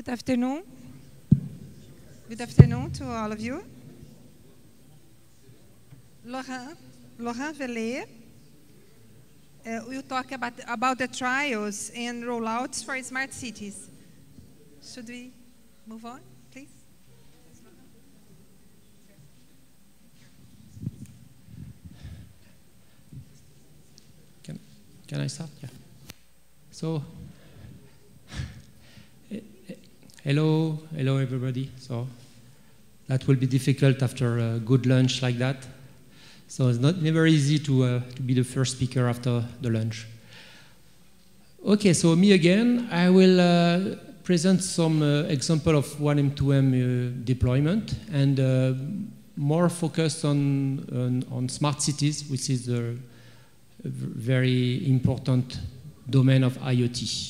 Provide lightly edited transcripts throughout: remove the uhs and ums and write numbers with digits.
Good afternoon. Good afternoon to all of you. Laurent Vellet will talk about the trials and rollouts for smart cities. Should we move on, please? Can I start? Yeah. So, hello everybody. So, that will be difficult after a good lunch like that. So it's never easy to be the first speaker after the lunch. Okay, so me again. I will present some example of 1M2M deployment and more focused on smart cities, which is a very important domain of IoT.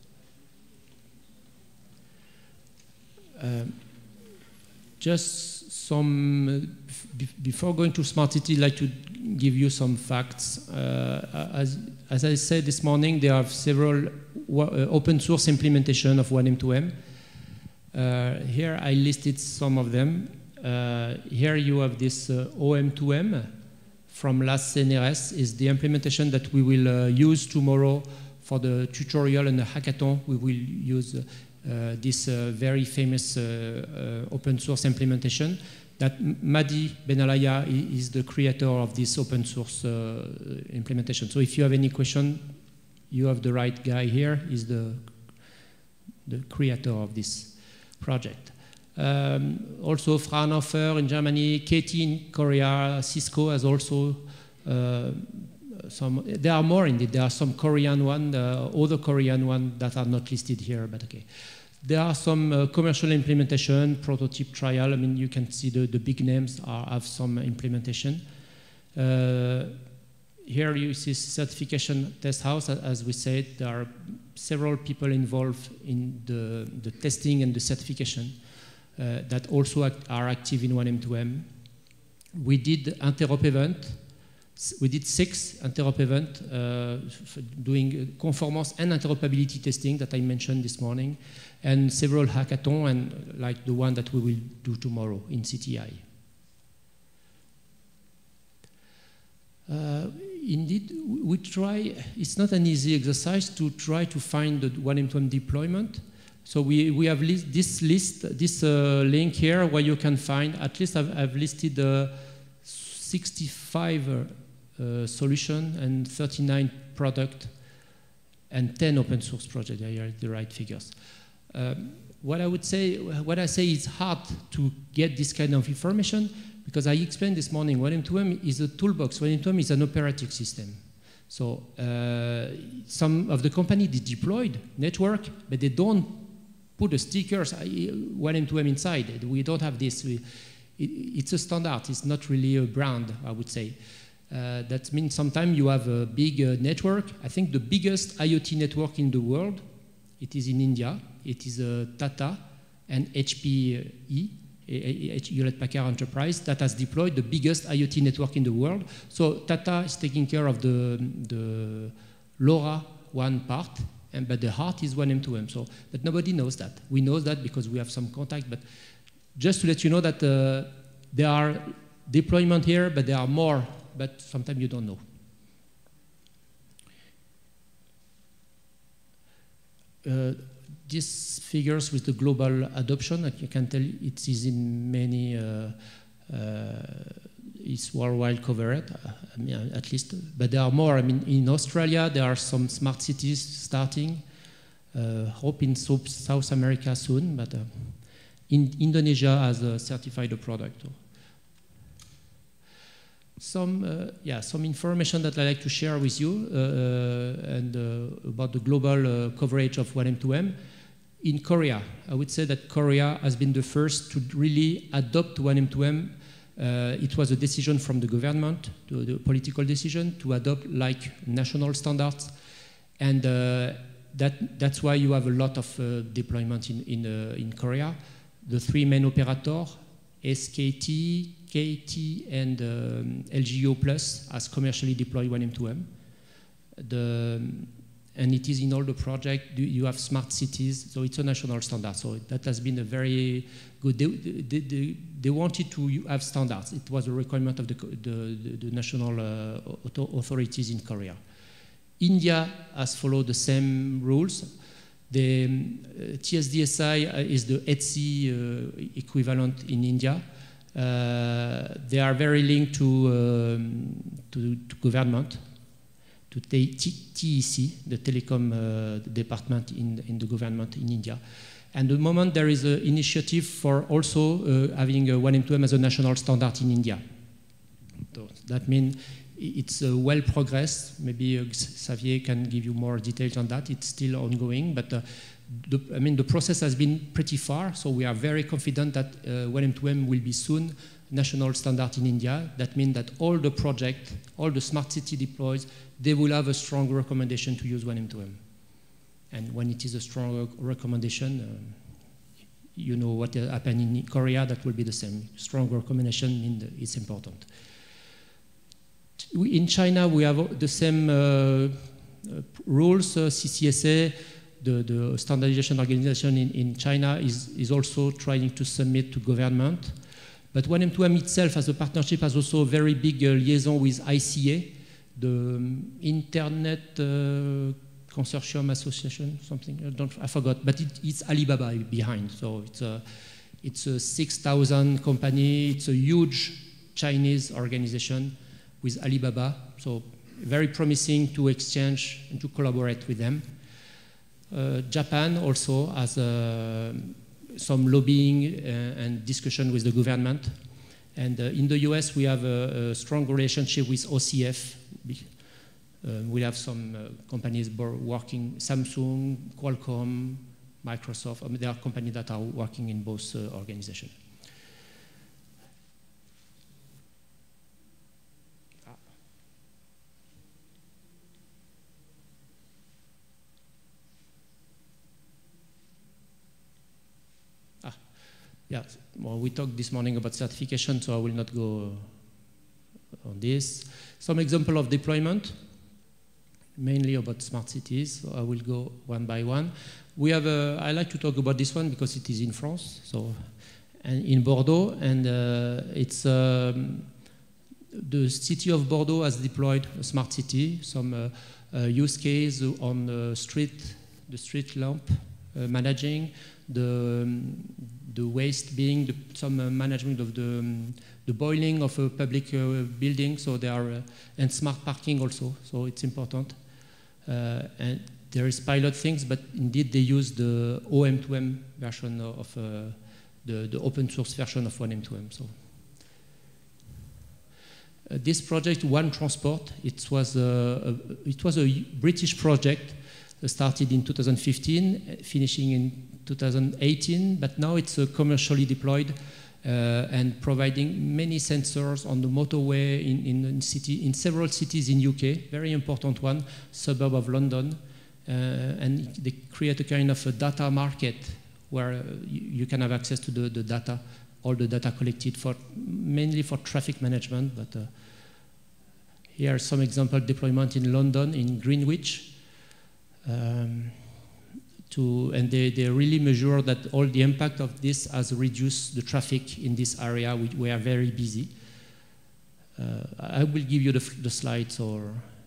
Just some, before going to smart city, I'd like to give you some facts. As I said this morning, there are several open source implementation of 1M2M. Here I listed some of them. Here you have this OM2M from last CNRS, is the implementation that we will use tomorrow for the tutorial and the hackathon. We will use this very famous open source implementation that Madi Benalaya is the creator of this open source implementation. So if you have any question, you have the right guy here. He's the creator of this project. Also Fraunhofer in Germany, KT in Korea, Cisco has also some, there are more indeed, there are some Korean one, other Korean one that are not listed here, but okay. There are some commercial implementation, prototype trial. I mean, you can see the big names have some implementation. Here you see certification test house. As we said, there are several people involved in the testing and the certification that also are active in 1M2M. We did interop event. We did 6 interop events doing conformance and interoperability testing that I mentioned this morning, and several hackathons, and like the one that we will do tomorrow in CTI. Indeed, we try, it's not an easy exercise to try to find the 1M2M deployment. So we have this link here where you can find, at least I've listed 65 solution and 39 product and 10 open source projects. Here are the right figures. What I say it's hard to get this kind of information because I explained this morning 1M2M is a toolbox. 1M2M is an operating system. So some of the company they deployed network, but they don't put the stickers 1M2M inside. We don't have this. It's a standard. It's not really a brand, I would say. That means sometimes you have a big network. I think the biggest IoT network in the world, it is in India. It is Tata and HPE, Hewlett-Packard Enterprise, that has deployed the biggest IoT network in the world. So Tata is taking care of the LoRa one part, but the heart is 1M2M. So, but nobody knows that. We know that because we have some contact, but just to let you know that there are deployment here, but there are more, but sometimes you don't know. These figures with the global adoption, like you can tell, it is in many, it's worldwide covered, I mean, at least, but there are more. I mean, in Australia, there are some smart cities starting, hope in South America soon, but in Indonesia has certified a product. Some information that I like to share with you and about the global coverage of 1M2M. In Korea, I would say that Korea has been the first to really adopt 1M2M. It was a decision from the government, the political decision, to adopt like national standards. And that's why you have a lot of deployment in Korea. The 3 main operators, SKT, KT, and LGO Plus, has commercially deployed 1M2M. and it is in all the projects. You have smart cities, so it's a national standard. So that has been a very good. They wanted to have standards. It was a requirement of the national authorities in Korea. India has followed the same rules. The TSDSI is the ETSI equivalent in India. They are very linked to government, to TEC, the telecom department in the government in India. And the moment there is an initiative for also having a 1M2M as a national standard in India. So that means it's well progressed. Maybe Xavier can give you more details on that. It's still ongoing, but the process has been pretty far, so we are very confident that 1M2M will be soon national standard in India. That means that all the projects, all the smart city deploys, they will have a strong recommendation to use 1M2M. And when it is a strong recommendation, you know what happened in Korea, that will be the same. Strong recommendation means it's important. In China, we have the same rules. CCSA, the standardization organization in China, is also trying to submit to government. But 1M2M itself, as a partnership, has also a very big liaison with ICA, the Internet Consortium Association, something, I forgot, but it's Alibaba behind. So it's a 6,000 company, it's a huge Chinese organization with Alibaba, so very promising to exchange and to collaborate with them. Japan also has some lobbying and discussion with the government. And in the US, we have a strong relationship with OCF. We have some companies working, Samsung, Qualcomm, Microsoft. I mean, there are companies that are working in both organizations. Yeah, well, we talked this morning about certification, so I will not go on this. Some example of deployment, mainly about smart cities. So I will go one by one. We have I like to talk about this one because it is in France, so and in Bordeaux, and it's the city of Bordeaux has deployed a smart city. Some use case on the street lamp managing. The waste being some management of the boiling of a public building, so they are and smart parking also, so it's important. And there is pilot things, but indeed they use the OM2M version of the open source version of 1M2M. So this project, One Transport, it was a British project. Started in 2015, finishing in 2018, but now it's commercially deployed and providing many sensors on the motorway in several cities in UK, very important one, suburb of London, and they create a kind of a data market where you can have access to the data, all the data collected mainly for traffic management, but here are some example deployment in London, in Greenwich. And they really measure that all the impact of this has reduced the traffic in this area. We are very busy. I will give you the slides, or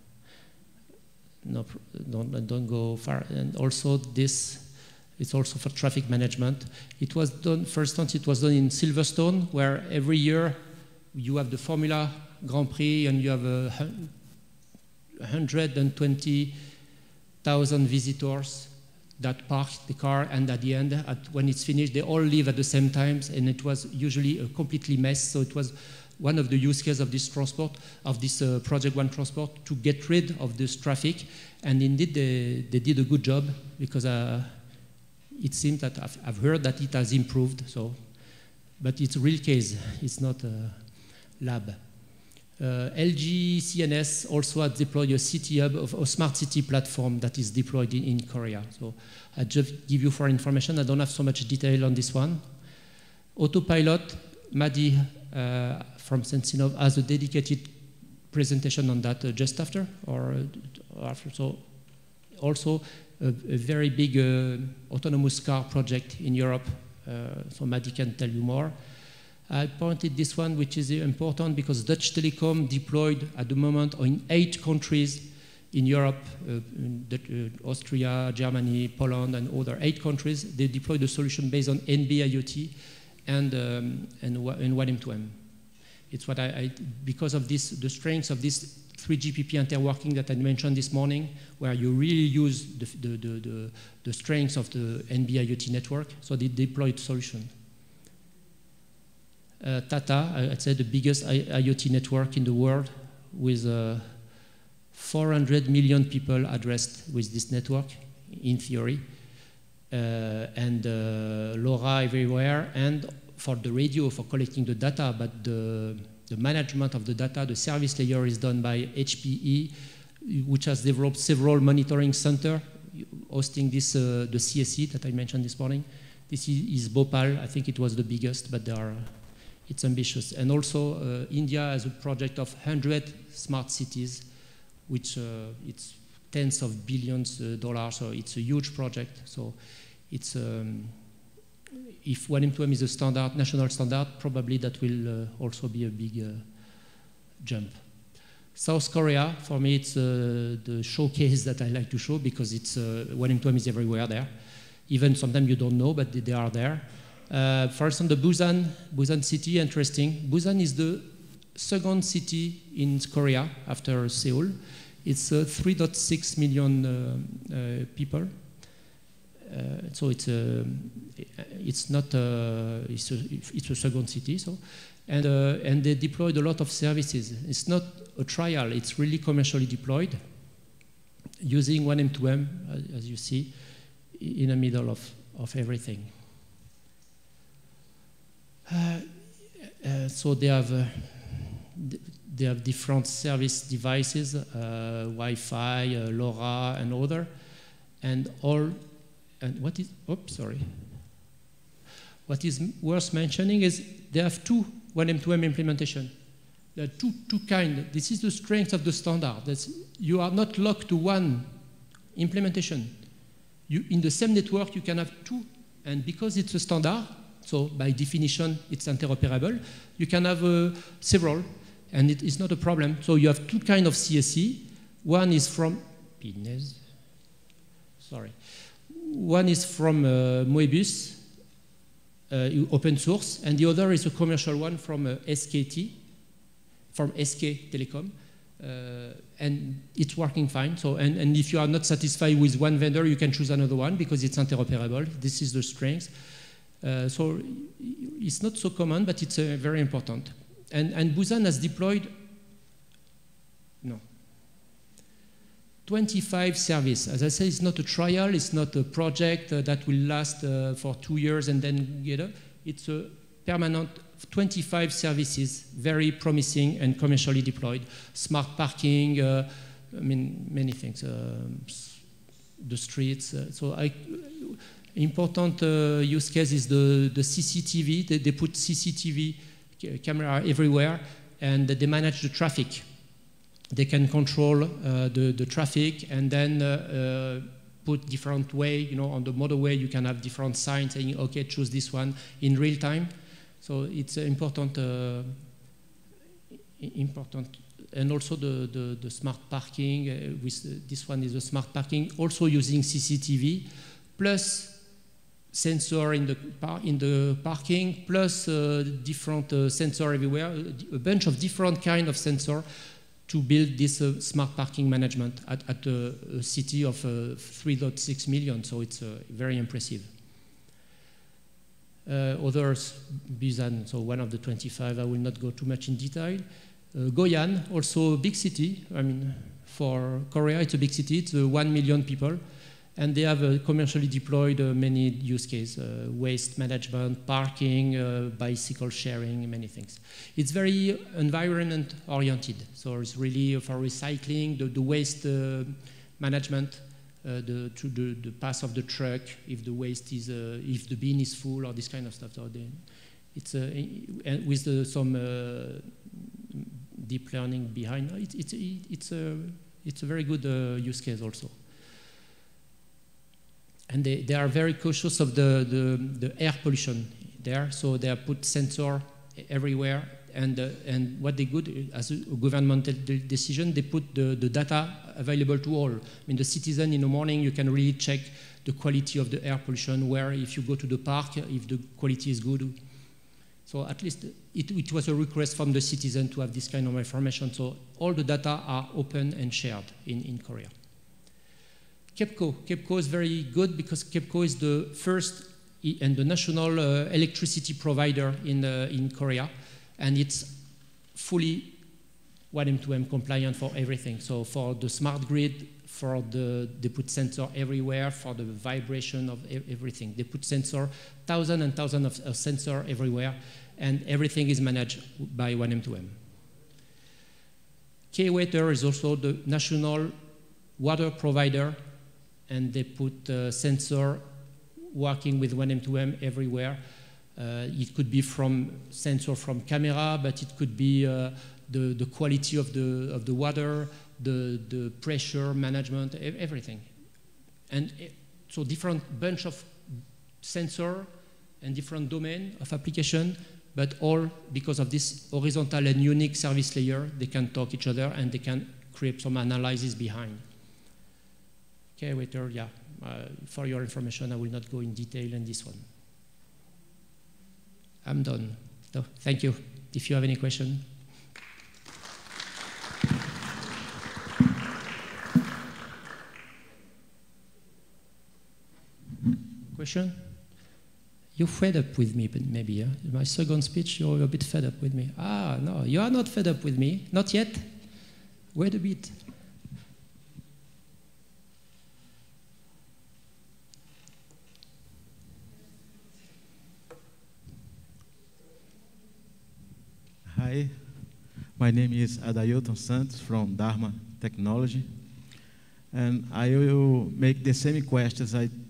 no, don't go far. And also this, it's also for traffic management. It was done, for instance, it was done in Silverstone, where every year you have the Formula Grand Prix and you have 120,000 visitors that park the car, and at the end, when it's finished, they all leave at the same time, and it was usually a completely mess. So it was one of the use cases of this transport, of this project One Transport, to get rid of this traffic. And indeed, they did a good job, because it seems that I've heard that it has improved. So, but it's a real case. It's not a lab. LG CNS also has deployed a city hub of a smart city platform that is deployed in Korea. So I just give you for information. I don't have so much detail on this one. Autopilot, Madi from Sentinel has a dedicated presentation on that just after, or after. So also a very big autonomous car project in Europe. So Madi can tell you more. I pointed this one, which is important because Dutch Telecom deployed at the moment in 8 countries in Europe, Austria, Germany, Poland, and other 8 countries. They deployed a solution based on NB-IoT and 1M2M. It's what because of this, the strengths of this 3GPP interworking that I mentioned this morning, where you really use the strengths of the NB-IoT network, so they deployed solution. Tata, I'd say the biggest IoT network in the world with 400 million people addressed with this network, in theory, and LoRa everywhere, and for the radio, for collecting the data, but the management of the data, the service layer is done by HPE, which has developed several monitoring centers hosting this, the CSE that I mentioned this morning. This is Bhopal. I think it was the biggest, but it's ambitious. And also India has a project of 100 smart cities, which it's tens of billions dollars, so it's a huge project. So it's, if 1M2M is a standard, national standard, probably that will also be a big jump. South Korea, for me, it's the showcase that I like to show because it's 1M2M is everywhere there. Even sometimes you don't know, but they are there. For instance, the Busan city, interesting. Busan is the second city in Korea after Seoul. It's 3.6 million people. So it's not it's a second city. So and they deployed a lot of services. It's not a trial. It's really commercially deployed using 1M2M, as you see, in the middle of everything. So they have different service devices, Wi-Fi, LoRa, and other, and all. And what is? Oops, sorry. What is worth mentioning is they have 2 1M2M implementation. There are two kinds. This is the strength of the standard. That's, you are not locked to one implementation. In the same network, you can have 2, and because it's a standard, so by definition, it's interoperable, you can have several, and it is not a problem. So you have 2 kinds of CSE. One is from Pines. Sorry. One is from Moebius, open source, and the other is a commercial one from SKT, from SK Telecom, and it's working fine. So, and if you are not satisfied with one vendor, you can choose another one because it's interoperable. This is the strength. So it's not so common, but it's very important. And Busan has deployed 25 services. As I say, it's not a trial, it's not a project that will last for 2 years and then get up. It's a permanent 25 services, very promising and commercially deployed. Smart parking, I mean, many things. The streets. Important use case is the CCTV. They put CCTV camera everywhere, and they manage the traffic. They can control the traffic and then put different way, you know, on the motorway you can have different signs saying, okay, choose this one in real time. So it's important, and also the smart parking, with this one is a smart parking, also using CCTV, plus sensor in the parking, plus different sensor everywhere, a bunch of different kind of sensor to build this smart parking management at a city of 3.6 million, so it's very impressive. Others, Busan, so one of the 25, I will not go too much in detail. Goyan, also a big city. I mean, for Korea, it's a big city. It's 1 million people. And they have commercially deployed many use cases, waste management, parking, bicycle sharing, many things. It's very environment oriented. So it's really for recycling, the waste management, the path of the truck, if the waste is, if the bin is full or this kind of stuff. So it's and with some deep learning behind. It's a very good use case also. And they are very cautious of the air pollution there, so they have put sensor everywhere. And what they do, as a governmental decision, they put the data available to all. I mean, the citizen in the morning, you can really check the quality of the air pollution, where if you go to the park, if the quality is good. So at least it was a request from the citizen to have this kind of information. So all the data are open and shared in Korea. KEPCO is very good because KEPCO is the first and the national electricity provider in Korea, and it's fully 1M2M compliant for everything. So for the smart grid, they put sensor everywhere for the vibration of everything. They put sensor, thousands and thousands of sensor everywhere, and everything is managed by 1M2M. K-Water is also the national water provider, and they put sensor working with 1M2M everywhere. It could be from sensor from camera, but it could be the quality of the water, the pressure management, everything. And so different bunch of sensor and different domain of application, but all because of this horizontal and unique service layer, they can talk each other and they can create some analysis behind. Okay, waiter, yeah. For your information, I will not go in detail in this one. I'm done. So, thank you. If you have any question. Question? You're fed up with me, maybe. Yeah? My second speech, you're a bit fed up with me. Ah, no, you are not fed up with me. Not yet. Wait a bit. Hi, my name is Adailton Santos from Dharma Technology, and I will make the same questions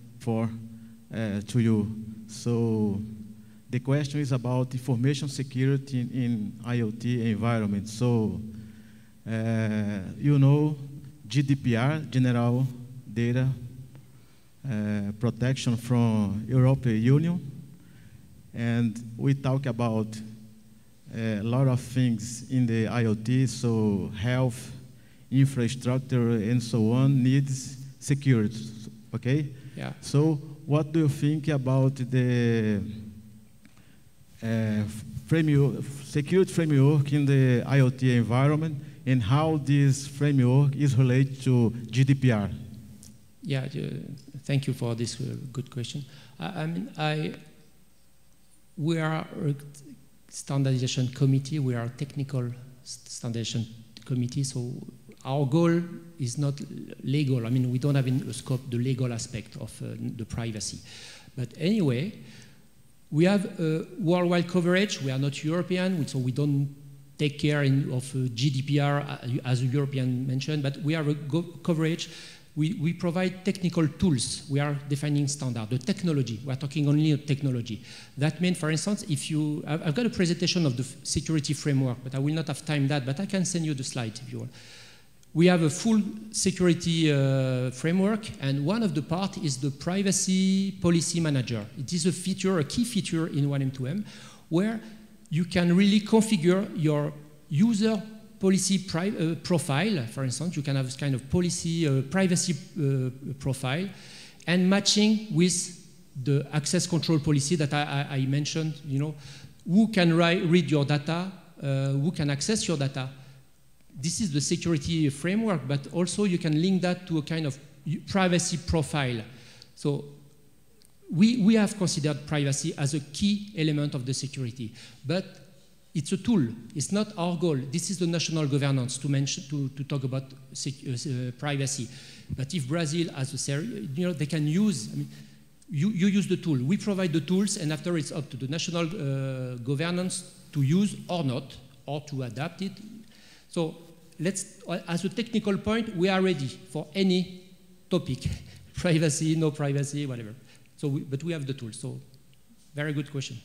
to you. So the question is about information security in IoT environment. So you know GDPR, General Data Protection from European Union, and we talk about a lot of things in the IoT, so health, infrastructure, and so on needs security, okay? Yeah. So what do you think about the security framework in the IoT environment, and how this framework is related to GDPR? Yeah, thank you for this good question. We are a standardization committee. We are a technical standardization committee, so our goal is not legal. I mean, we don't have in scope the legal aspect of the privacy. But anyway, we have worldwide coverage. We are not European, so we don't take care of GDPR as a European mentioned, but we have a coverage. We provide technical tools. We are defining standard, the technology. We are talking only of technology. That means, for instance, I've got a presentation of the security framework, but I will not have time but I can send you the slide if you want. We have a full security framework, and one of the parts is the privacy policy manager. It is a key feature in 1M2M, where you can really configure your user policy profile. For instance, you can have this kind of policy privacy profile, and matching with the access control policy that I mentioned. You know, who can read your data, who can access your data. This is the security framework, but also you can link that to a kind of privacy profile. So we have considered privacy as a key element of the security, but it's a tool. It's not our goal. This is the national governance to talk about privacy. But if Brazil has they can use. I mean, you use the tool. We provide the tools, and after it's up to the national governance to use or not, or to adapt it. So as a technical point, we are ready for any topic, privacy, no privacy, whatever. So, but we have the tools. So, very good question.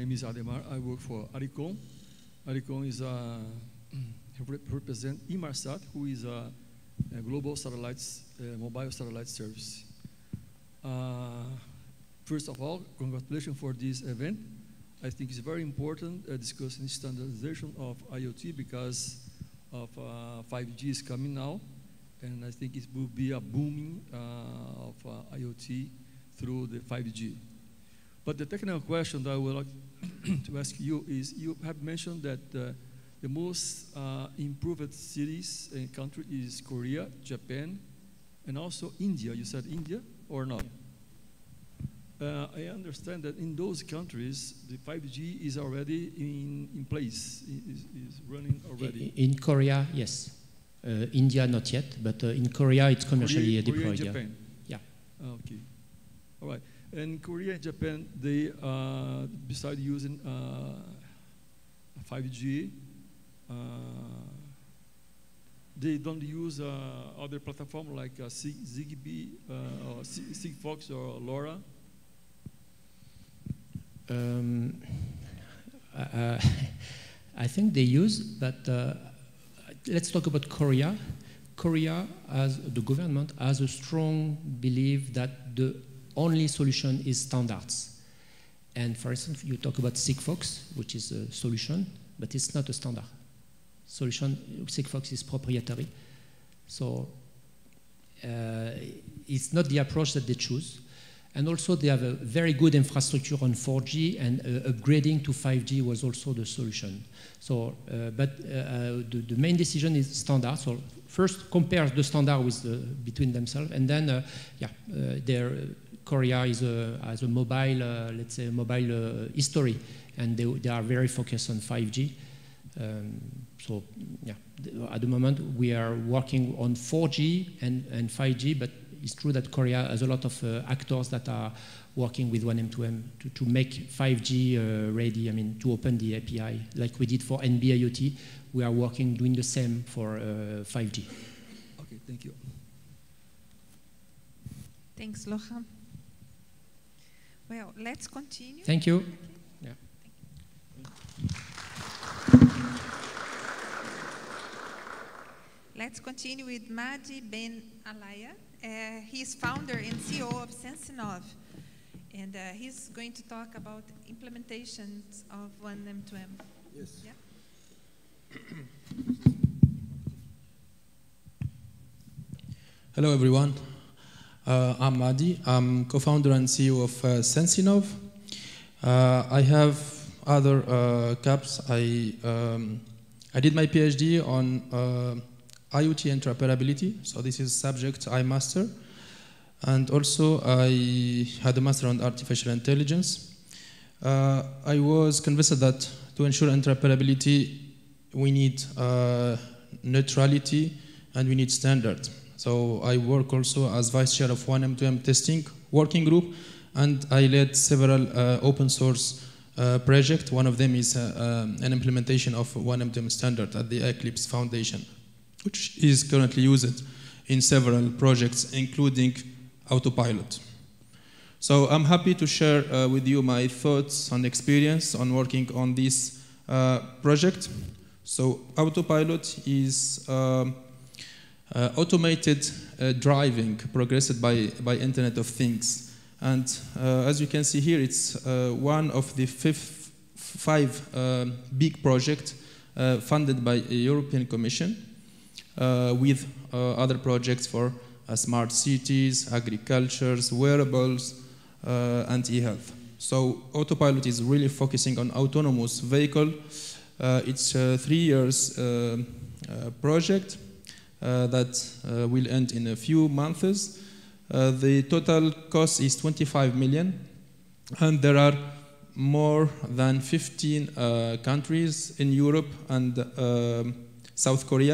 name is Ademar. I work for Aricom. Aricom is represent Inmarsat, who is a global satellites, mobile satellite service. First of all, congratulations for this event. I think it's very important discussing standardization of IoT because of 5G is coming now, and I think it will be a booming of IoT through the 5G. But the technical question that I would like to ask you is, you have mentioned that the most improved cities and country is Korea, Japan, and also India. You said India or not? I understand that in those countries, the 5G is already in place, is running already. In Korea, yes. India, not yet, but in Korea, it's commercially deployed. Korea and Japan? Yeah. Okay. All right. And Korea and Japan, they, besides using 5G, they don't use other platforms like Zigbee, or Sigfox or LoRa? I think they use, but let's talk about Korea. Korea, as the government, has a strong belief that the only solution is standards. And for instance, you talk about Sigfox, which is a solution, but it's not a standard solution. Sigfox is proprietary. So it's not the approach that they choose. And also they have a very good infrastructure on 4G, and upgrading to 5G was also the solution. So, the main decision is standard. So first compare the standard with between themselves, and then Korea has a mobile, let's say, mobile history, and they are very focused on 5G. So yeah, at the moment we are working on 4G and 5G, but it's true that Korea has a lot of actors that are working with 1M2M to make 5G ready, I mean, to open the API. Like we did for NB-IoT, we are working, doing the same for 5G. Okay, thank you. Thanks, Lohan. Well, let's continue. Thank you. Okay. Yeah. Let's continue with Mahdi Ben Alaya. He's founder and CEO of Sensinov, and he's going to talk about implementations of 1M2M. Yes. Yeah? Hello, everyone. I'm Mahdi. I'm co-founder and CEO of Sensinov. I have other caps. I did my PhD on IoT interoperability, so this is a subject I master. And also I had a master on artificial intelligence. I was convinced that to ensure interoperability, we need neutrality and we need standard. So I work also as vice chair of 1M2M testing working group, and I led several open source projects. One of them is an implementation of 1M2M standard at the Eclipse Foundation, which is currently used in several projects, including Autopilot. So I'm happy to share with you my thoughts and experience on working on this project. So Autopilot is automated driving progressed by Internet of Things. And as you can see here, it's one of the five big projects funded by the European Commission, with other projects for smart cities, agriculture, wearables, and e-health. So Autopilot is really focusing on autonomous vehicle. It's a 3 years project that will end in a few months. The total cost is 25 million, and there are more than 15 countries in Europe and South Korea,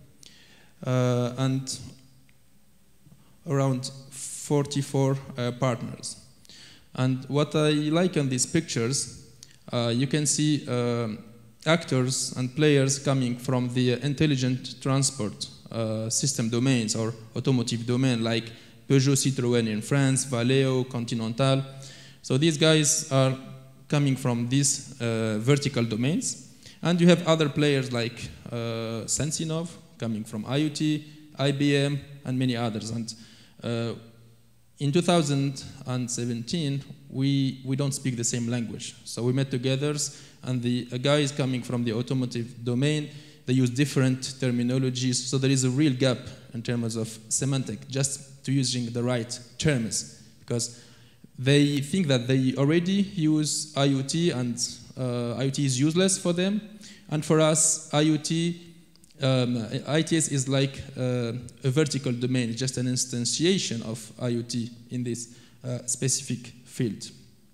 and around 44 partners. And what I like on these pictures, you can see actors and players coming from the intelligent transport system domains or automotive domain, like Peugeot, Citroën in France, Valeo, Continental. So these guys are coming from these vertical domains. And you have other players like Sensinov, coming from IoT, IBM, and many others. And in 2017, we don't speak the same language. So we met together, and the guys coming from the automotive domain, they use different terminologies. So there is a real gap in terms of semantic, just to using the right terms, because they think that they already use IoT, and IoT is useless for them. And for us, IoT, ITS is like a vertical domain. It's just an instantiation of IoT in this specific field.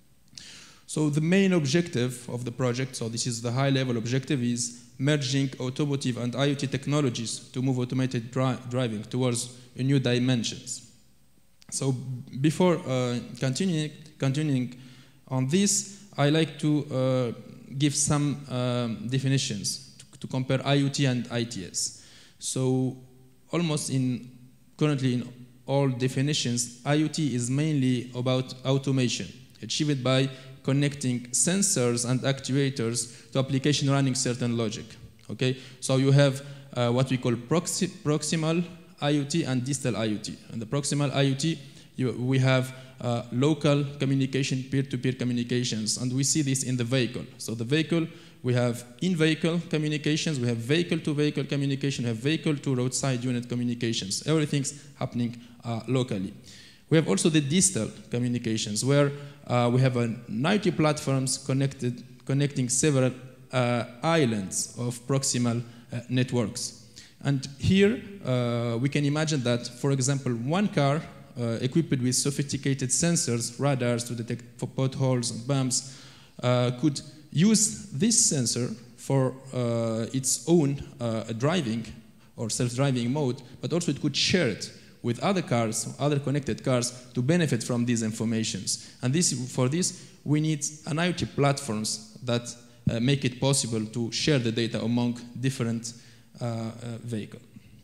So the main objective of the project, so this is the high-level objective, is merging automotive and IoT technologies to move automated driving towards new dimensions. So before continuing on this, I like to give some definitions to compare IoT and ITS. So almost currently in all definitions, IoT is mainly about automation, achieved by connecting sensors and actuators to application running certain logic. Okay, so you have what we call proximal IoT and distal IoT. And the proximal IoT, we have local communication, peer-to-peer communications, and we see this in the vehicle. So the vehicle, we have in-vehicle communications, we have vehicle-to-vehicle communication, we have vehicle-to-roadside unit communications. Everything's happening locally. We have also the distal communications, where we have an IoT platforms connecting several islands of proximal networks. And here we can imagine that, for example, one car equipped with sophisticated sensors, radars to detect for potholes and bumps, could use this sensor for its own driving or self-driving mode, but also it could share it with other cars, other connected cars, to benefit from these informations. And for this, we need an IoT platforms that make it possible to share the data among different vehicles.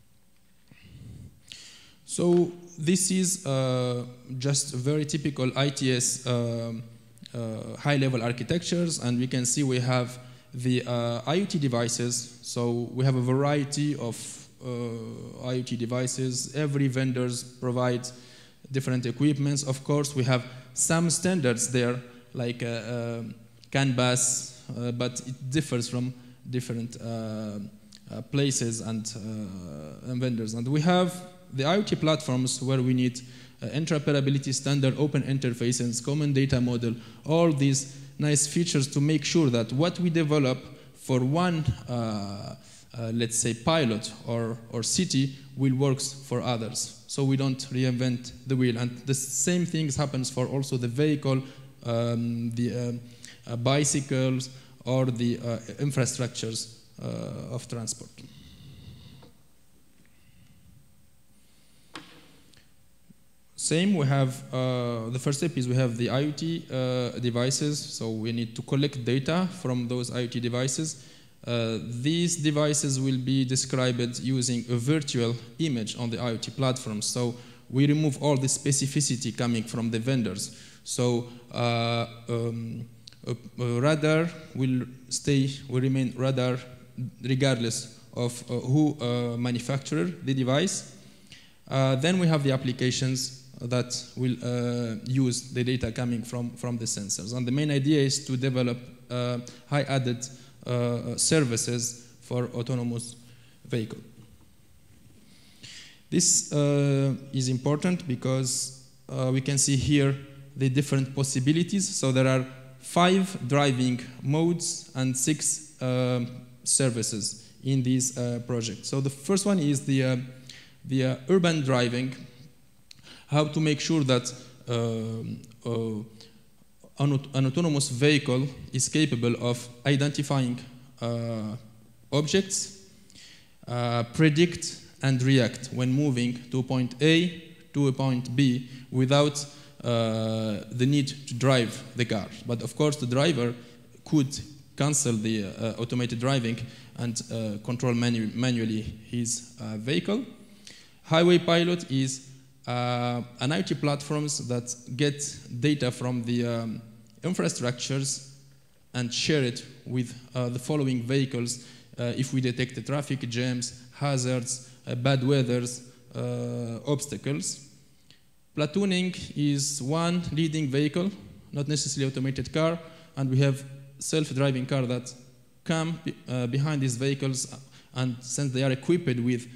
So this is just very typical ITS high-level architectures, and we can see we have the IoT devices. So we have a variety of IoT devices. Every vendor provides different equipments. Of course, we have some standards there, like CAN bus, but it differs from different places and vendors. And we have the IoT platforms where we need interoperability standard, open interfaces, common data model, all these nice features to make sure that what we develop for one let's say pilot or city will work for others. So we don't reinvent the wheel. And the same things happens for also the vehicle, the bicycles, or the infrastructures of transport. Same, we have, the first step is we have the IoT devices. So we need to collect data from those IoT devices. These devices will be described using a virtual image on the IoT platform. So we remove all the specificity coming from the vendors. So a radar will remain radar regardless of who manufactured the device. Then we have the applications that will use the data coming from the sensors. And the main idea is to develop high added services for autonomous vehicle. This is important because we can see here the different possibilities. So there are 5 driving modes and 6 services in this project. So the first one is the urban driving, how to make sure that an autonomous vehicle is capable of identifying objects, predict and react when moving to a point A to a point B without the need to drive the car. But of course the driver could cancel the automated driving and control manually his vehicle. Highway Pilot is an IoT platforms that get data from the infrastructures and share it with the following vehicles if we detect the traffic jams, hazards, bad weathers, obstacles. Platooning is one leading vehicle, not necessarily automated car, and we have self-driving car that come behind these vehicles, and since they are equipped with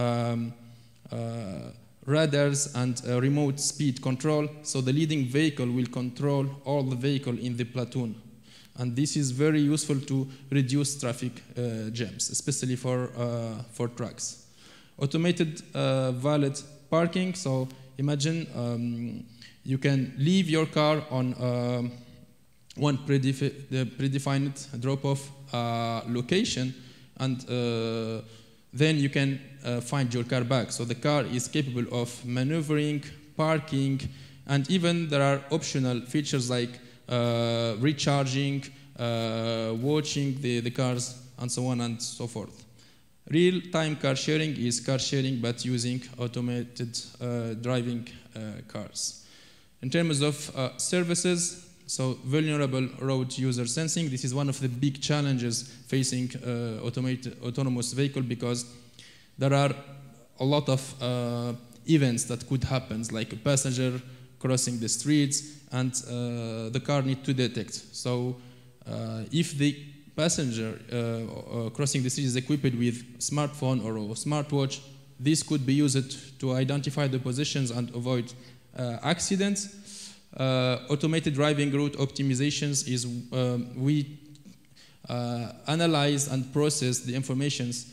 radars and remote speed control, so the leading vehicle will control all the vehicle in the platoon. And this is very useful to reduce traffic jams, especially for trucks. Automated valet parking, so imagine you can leave your car on one predefined drop-off location, and then you can find your car back. So the car is capable of maneuvering, parking, and even there are optional features like recharging, watching the cars, and so on and so forth. Real-time car sharing is car sharing but using automated driving cars. In terms of services, so vulnerable road user sensing, this is one of the big challenges facing autonomous vehicle, because there are a lot of events that could happen, like a passenger crossing the streets, and the car needs to detect. So if the passenger crossing the street is equipped with smartphone or a smartwatch, this could be used to identify the positions and avoid accidents. Automated driving route optimizations is we analyze and process the informations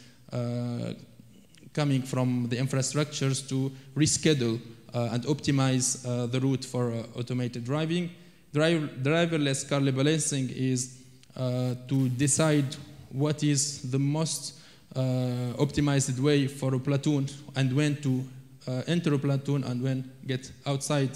coming from the infrastructures to reschedule and optimize the route for automated driving. Driverless car labeling is to decide what is the most optimized way for a platoon, and when to enter a platoon and when get outside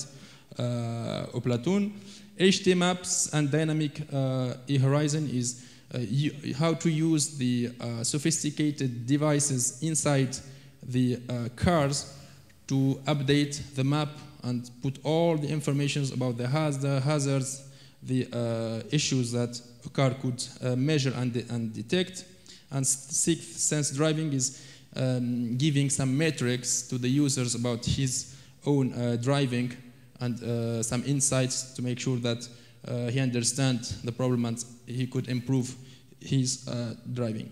a platoon. HT maps and dynamic e-horizon is how to use the sophisticated devices inside the cars to update the map and put all the information about the hazards, the issues that a car could measure and detect. And sixth sense driving is giving some metrics to the users about his own driving, and some insights to make sure that he understands the problem and he could improve his driving.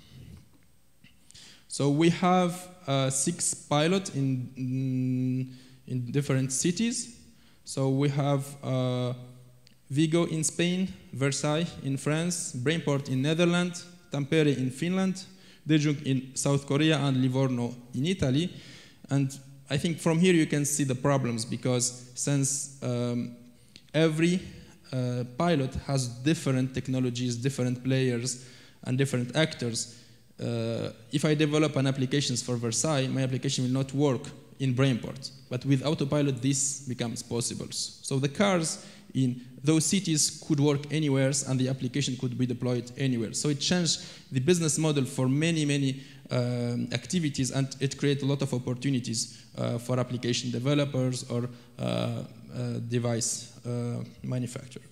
So we have 6 pilots in different cities. So we have Vigo in Spain, Versailles in France, Brainport in Netherlands, Tampere in Finland, Daejeon in South Korea, and Livorno in Italy. And I think from here you can see the problems, because since every pilot has different technologies, different players, and different actors, if I develop an application for Versailles, my application will not work in Brainport. But with autopilot, this becomes possible. So the cars in those cities could work anywhere, and the application could be deployed anywhere. So it changed the business model for many activities, and it created a lot of opportunities for application developers or device manufacturer.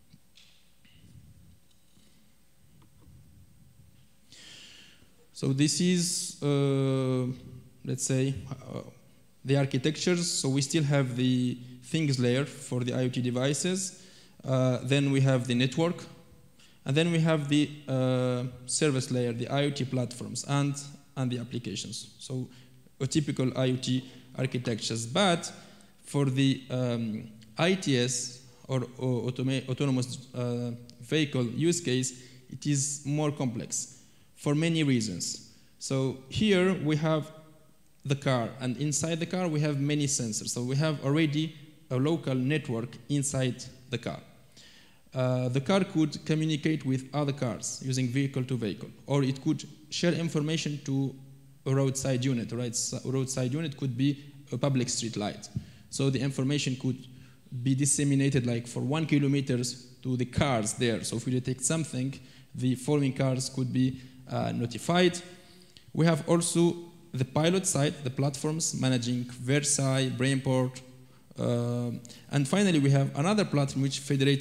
So this is, let's say, the architectures. So we still have the things layer for the IoT devices. Then we have the network. And then we have the service layer, the IoT platforms, and the applications. So a typical IoT architectures. But for the ITS, or autonomous vehicle use case, it is more complex for many reasons. So here we have the car, and inside the car we have many sensors. So we have already a local network inside the car. The car could communicate with other cars using vehicle to vehicle, or it could share information to a roadside unit. Right? A roadside unit could be a public street light. So the information could be disseminated like for 1 kilometer to the cars there. So if we detect something, the following cars could be notified. We have also the pilot side, the platforms managing Versailles, Brainport, and finally we have another platform which federating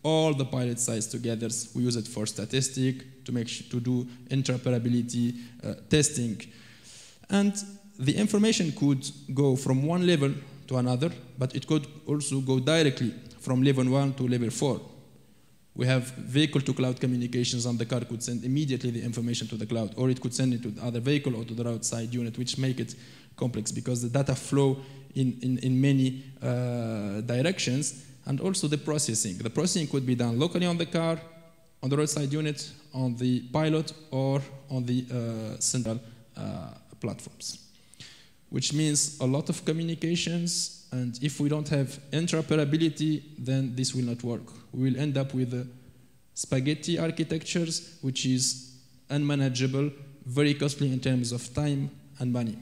all the pilot sites together. We use it for statistic, to do interoperability testing. And the information could go from one level to another, but it could also go directly from level 1 to level 4. We have vehicle-to-cloud communications, and the car could send immediately the information to the cloud, or it could send it to the other vehicle or to the roadside unit, which make it complex because the data flow in many directions, and also the processing. The processing could be done locally on the car, on the roadside unit, on the pilot, or on the central platforms, which means a lot of communications. And if we don't have interoperability, then this will not work. We will end up with spaghetti architectures, which is unmanageable, very costly in terms of time and money.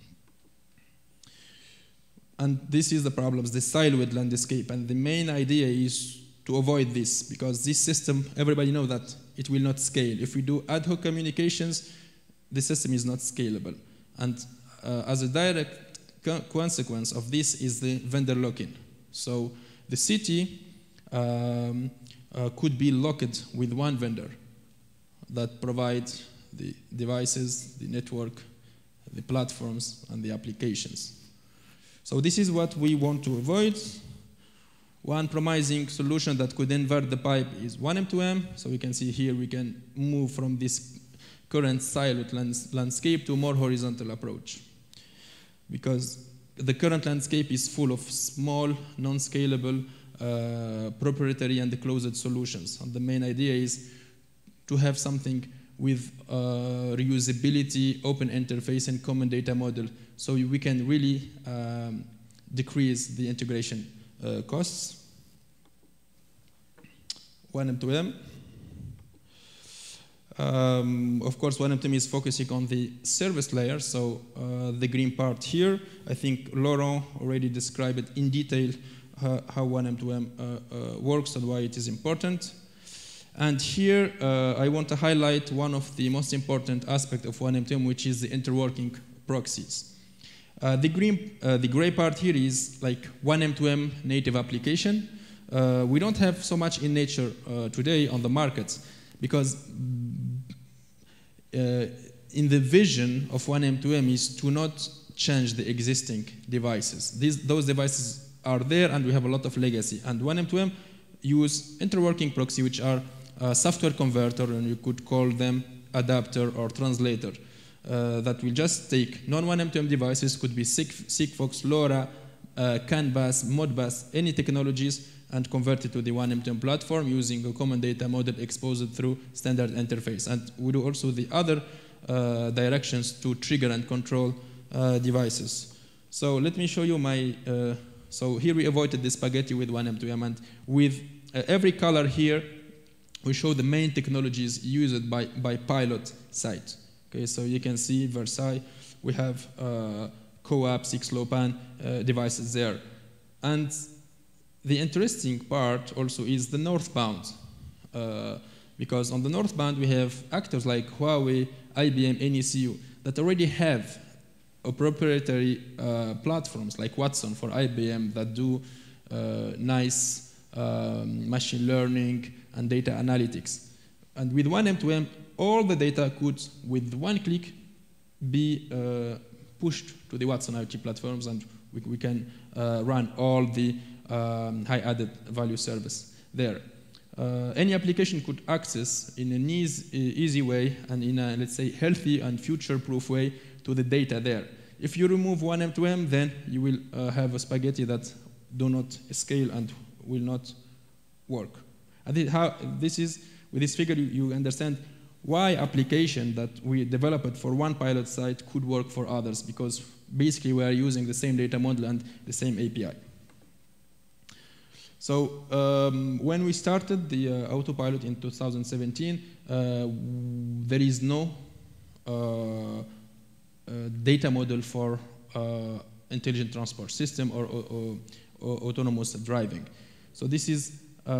And this is the problems, the siloed landscape. And the main idea is to avoid this, because this system, everybody knows that it will not scale. If we do ad hoc communications, the system is not scalable. And as a direct consequence of this is the vendor lock-in. So the city could be locked with one vendor that provides the devices, the network, the platforms, and the applications. So this is what we want to avoid. One promising solution that could invert the pipe is 1M2M. So we can see here we can move from this current siloed landscape to a more horizontal approach. Because the current landscape is full of small, non-scalable, proprietary and closed solutions. And the main idea is to have something with reusability, open interface, and common data model, so we can really decrease the integration costs. 1M2M. Of course, 1M2M is focusing on the service layer, so the green part here, I think Laurent already described it in detail how 1M2M works and why it is important. And here I want to highlight one of the most important aspects of 1M2M, which is the interworking proxies. The gray part here is like 1M2M native application. We don't have so much in nature today on the market, because in the vision of 1M2M is to not change the existing devices. Those devices are there, and we have a lot of legacy. And 1M2M use interworking proxy, which are software converter, and you could call them adapter or translator, that will just take non-1M2M devices, could be Sigfox, LoRa, CAN bus, Modbus, any technologies, and convert it to the 1M2M platform using a common data model exposed through standard interface. And we do also the other directions to trigger and control devices. So let me show you my, so here we avoided the spaghetti with 1M2M, and with every color here, we show the main technologies used by pilot site. Okay, so you can see Versailles, we have CoAP, 6LoWPAN devices there. And the interesting part also is the northbound, because on the northbound we have actors like Huawei, IBM, NECU that already have a proprietary platforms like Watson for IBM that do nice machine learning and data analytics. And with 1M2M, all the data could, with one click, be pushed to the Watson IoT platforms, and we can run all the high added value service there. Any application could access in an easy way and in a, let's say, healthy and future-proof way to the data there. If you remove 1M2M, then you will have a spaghetti that do not scale and will not work. And this is, with this figure, you understand why application that we developed for one pilot site could work for others, because basically we are using the same data model and the same API. So when we started the autopilot in 2017, there is no data model for intelligent transport system or autonomous driving. So this is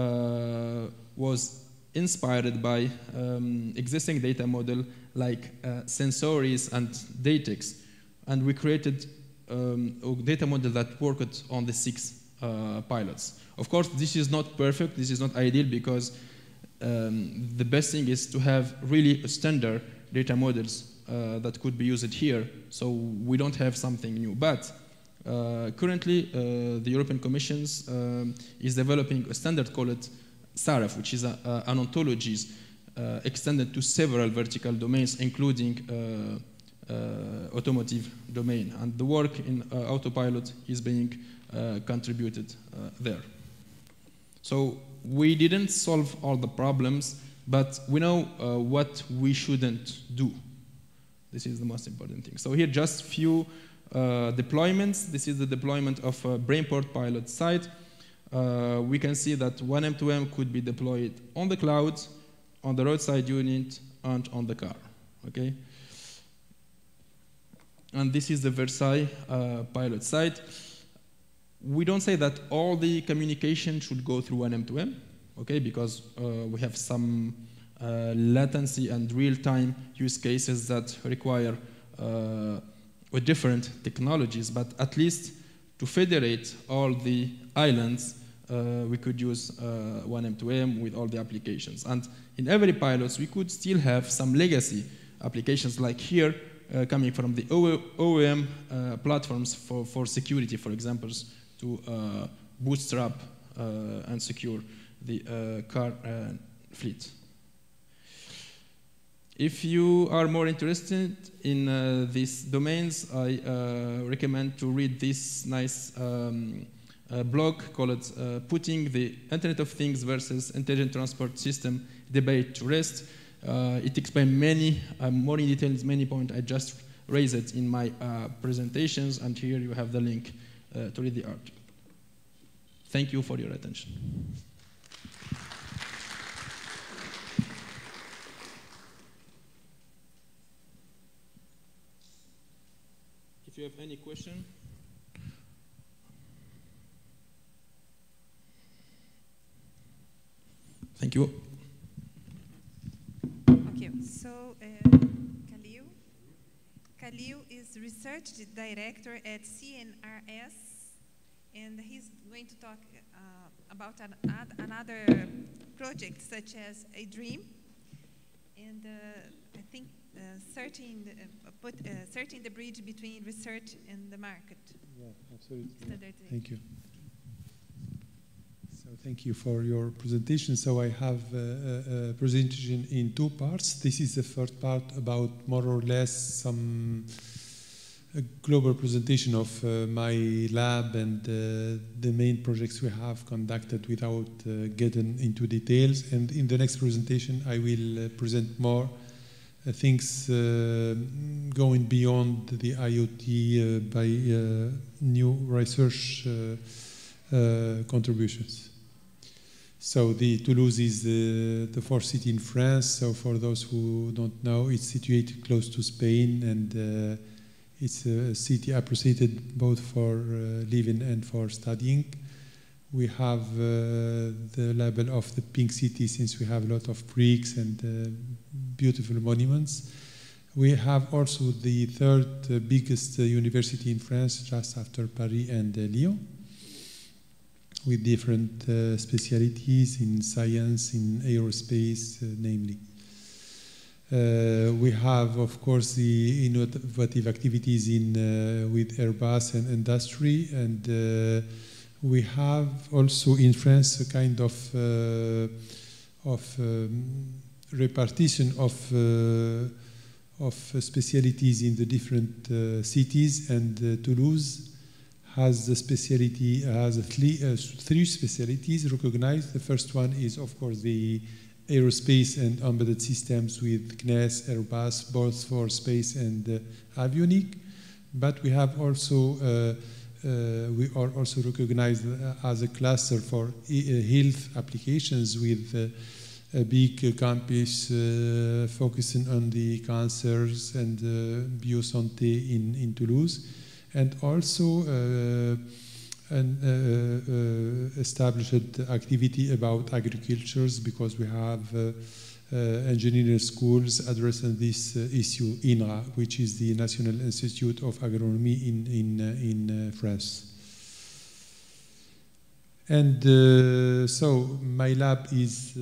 was inspired by existing data model like Sensoris and Datex, and we created a data model that worked on the 6 pilots. Of course, this is not perfect, this is not ideal, because the best thing is to have really standard data models that could be used here, so we don't have something new. But currently, the European Commission is developing a standard called SARAF, which is an ontology extended to several vertical domains, including automotive domain. And the work in autopilot is being contributed there. So we didn't solve all the problems, but we know what we shouldn't do. This is the most important thing. So here, just few deployments. This is the deployment of a Brainport pilot site. We can see that 1M2M could be deployed on the cloud, on the roadside unit, and on the car. Okay. And this is the Versailles pilot site. We don't say that all the communication should go through 1M2M, okay, because we have some latency and real-time use cases that require different technologies, but at least to federate all the islands, we could use 1M2M with all the applications. And in every pilot, we could still have some legacy applications, like here, coming from the OEM platforms for security, for example, to bootstrap and secure the car fleet. If you are more interested in these domains, I recommend to read this nice blog called Putting the Internet of Things versus Intelligent Transport System Debate to Rest. It explains many, more in details, many points. I just raised it in my presentations, and here you have the link to read the article. Thank you for your attention. If you have any question. Thank you. Okay, so Khalil is research director at CNRS, and he's going to talk about another project such as a dream, and I think starting the bridge between research and the market. Yeah, absolutely. Yeah. Thank you. So thank you for your presentation. So I have a presentation in two parts. This is the first part about more or less a global presentation of my lab and the main projects we have conducted without getting into details. And in the next presentation, I will present more things going beyond the IoT by new research contributions. So the Toulouse is the fourth city in France. So for those who don't know, it's situated close to Spain, and it's a city appreciated both for living and for studying. We have the label of the pink city, since we have a lot of bricks and beautiful monuments. We have also the third biggest university in France, just after Paris and Lyon, with different specialities in science, in aerospace, namely. We have, of course, the innovative activities with Airbus and industry, and we have also in France a kind of repartition of specialities in the different cities, and Toulouse has the speciality, has three specialties recognized. The first one is, of course, the aerospace and embedded systems with CNES, Airbus, both for space and avionic. But we have also, we are also recognized as a cluster for health applications with a big campus focusing on the cancers and biosanté in Toulouse. And also an established activity about agricultures, because we have engineering schools addressing this issue, INRA, which is the National Institute of Agronomy in France. And so my lab is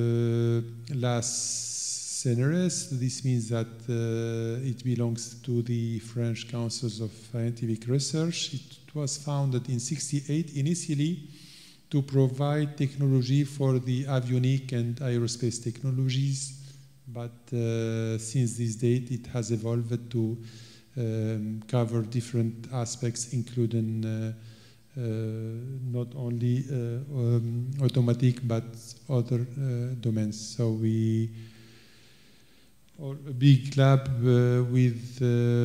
LAS CNRS. This means that it belongs to the French Councils of Scientific Research. It was founded in '68 initially to provide technology for the avionic and aerospace technologies, but since this date it has evolved to cover different aspects, including not only automatic but other domains. So we are a big lab with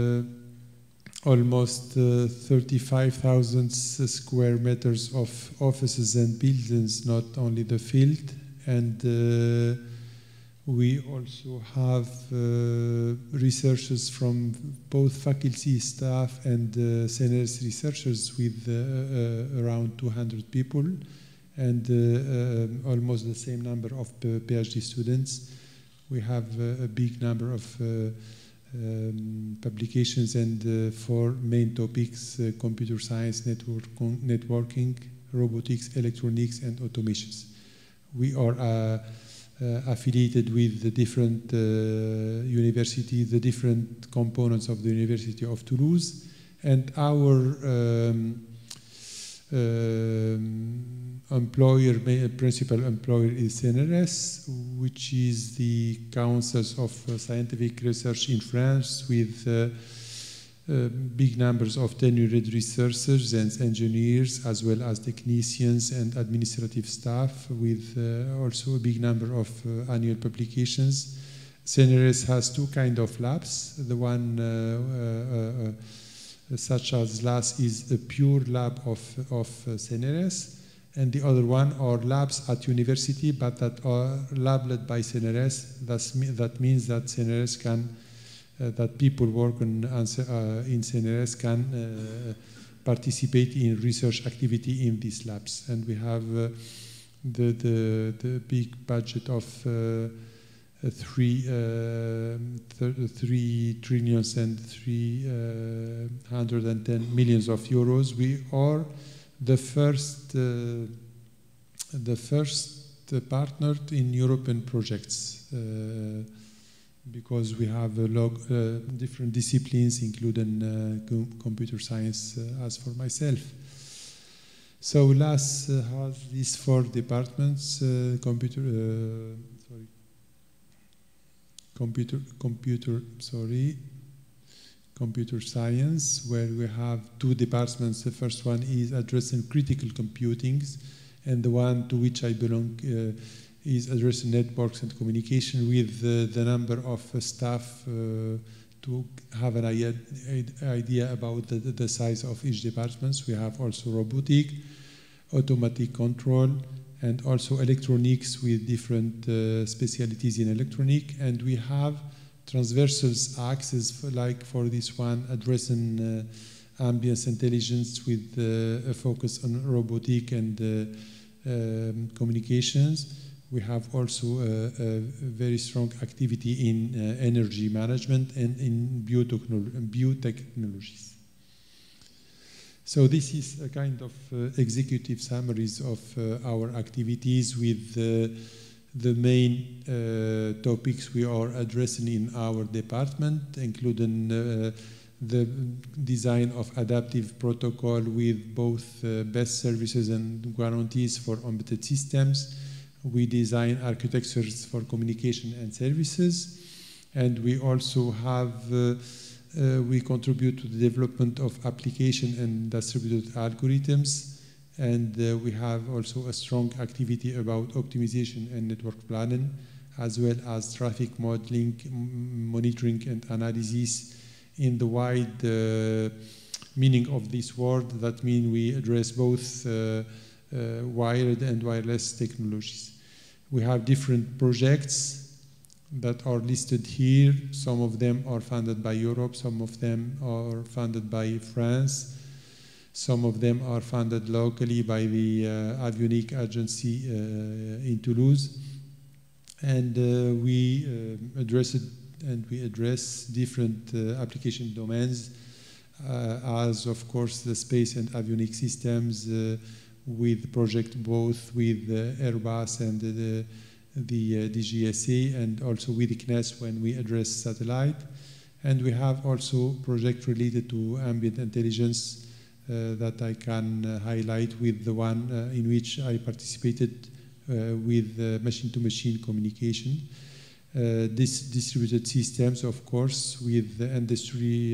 almost 35,000 square meters of offices and buildings, not only the field. And we also have researchers from both faculty staff and CNRS researchers with around 200 people and almost the same number of PhD students. We have a big number of publications and 4 main topics: computer science, networking, robotics, electronics, and automations. We are affiliated with the different universities, the different components of the University of Toulouse, and our principal employer is CNRS, which is the Councils of Scientific Research in France, with big numbers of tenured researchers and engineers, as well as technicians and administrative staff, with also a big number of annual publications. CNRS has 2 kinds of labs. The one such as LAS is a pure lab of CNRS, and the other one are labs at university, but that are lab-led by CNRS. That means that CNRS can, that people work in CNRS can participate in research activity in these labs. And we have the big budget of 3 trillions and 310 millions of euros. We are the first partner in European projects because we have different disciplines, including computer science, as for myself. So LAS has these 4 departments: computer science, where we have 2 departments. The first one is addressing critical computing, and the one to which I belong is addressing networks and communication, with the number of staff to have an idea about the size of each department. We have also robotic, automatic control, and also electronics with different specialties in electronic. And we have transversal axes, like for this one, addressing ambience intelligence with a focus on robotic and communications. We have also a very strong activity in energy management and in biotechnologies. So this is a kind of executive summaries of our activities, with the main topics we are addressing in our department, including the design of adaptive protocol with both best services and guarantees for embedded systems. We design architectures for communication and services, and we also have we contribute to the development of application and distributed algorithms, and we have also a strong activity about optimization and network planning, as well as traffic modeling, monitoring, and analysis in the wide meaning of this word. That means we address both wired and wireless technologies. We have different projects that are listed here. Some of them are funded by Europe, some of them are funded by France, some of them are funded locally by the Avionic Agency in Toulouse. And we address different application domains, as of course the space and avionic systems, with project both with Airbus and the GSA, and also with CNES when we address satellite. And we have also project related to ambient intelligence that I can highlight with the one in which I participated with machine-to-machine communication. This distributed systems, of course, with the Industry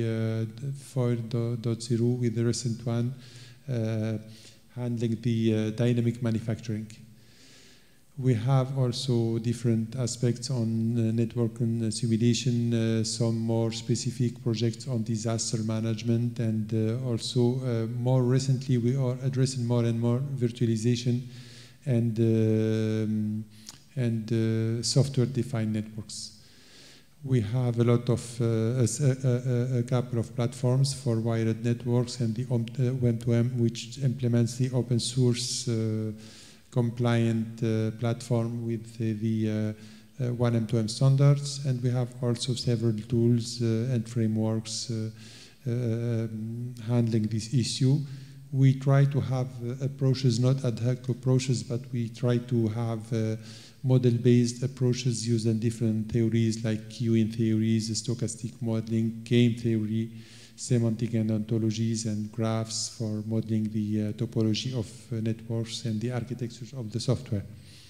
4.0, with the recent one, handling the dynamic manufacturing. We have also different aspects on network and simulation, some more specific projects on disaster management, and also more recently we are addressing more and more virtualization and software-defined networks. We have a lot of, a couple of platforms for wired networks and the M2M, which implements the open source compliant platform with the 1M2M standards. And we have also several tools and frameworks handling this issue. We try to have approaches, not ad hoc approaches, but we try to have model-based approaches using different theories like queuing theories, stochastic modeling, game theory, semantic and ontologies, and graphs for modeling the topology of networks and the architectures of the software.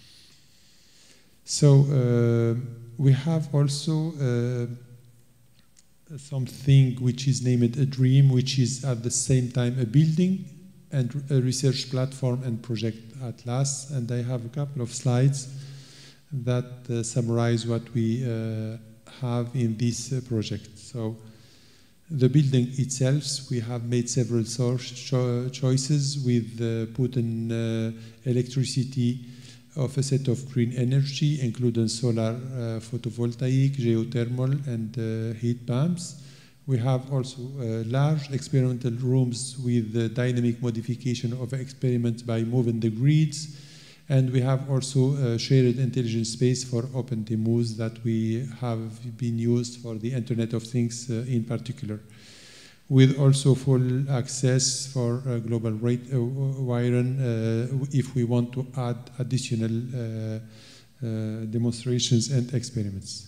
So we have also something which is named a dream, which is at the same time a building and a research platform and project atlas. And I have a couple of slides that summarize what we have in this project. So the building itself, we have made several choices with putting electricity of a set of green energy, including solar, photovoltaic, geothermal, and heat pumps. We have also large experimental rooms with dynamic modification of experiments by moving the grids. And we have also shared intelligence space for open demos that we have been used for the Internet of Things in particular, with also full access for global wiring if we want to add additional demonstrations and experiments.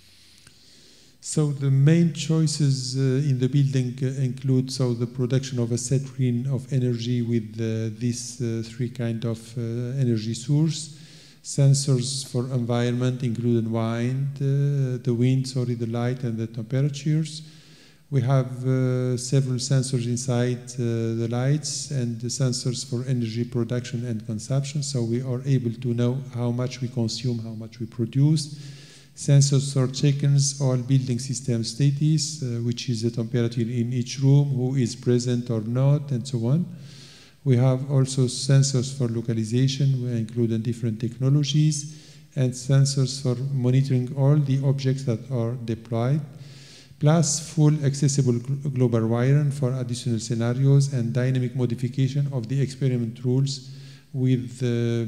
So the main choices in the building include the production of a set green of energy with these three kind of energy source, sensors for environment including the wind, the light, and the temperatures. We have several sensors inside the lights and the sensors for energy production and consumption, so we are able to know how much we consume, how much we produce. Sensors for chickens, all building system status, which is the temperature in each room, who is present or not, and so on. We have also sensors for localization, including different technologies, and sensors for monitoring all the objects that are deployed, plus full accessible global wiring for additional scenarios and dynamic modification of the experiment rules with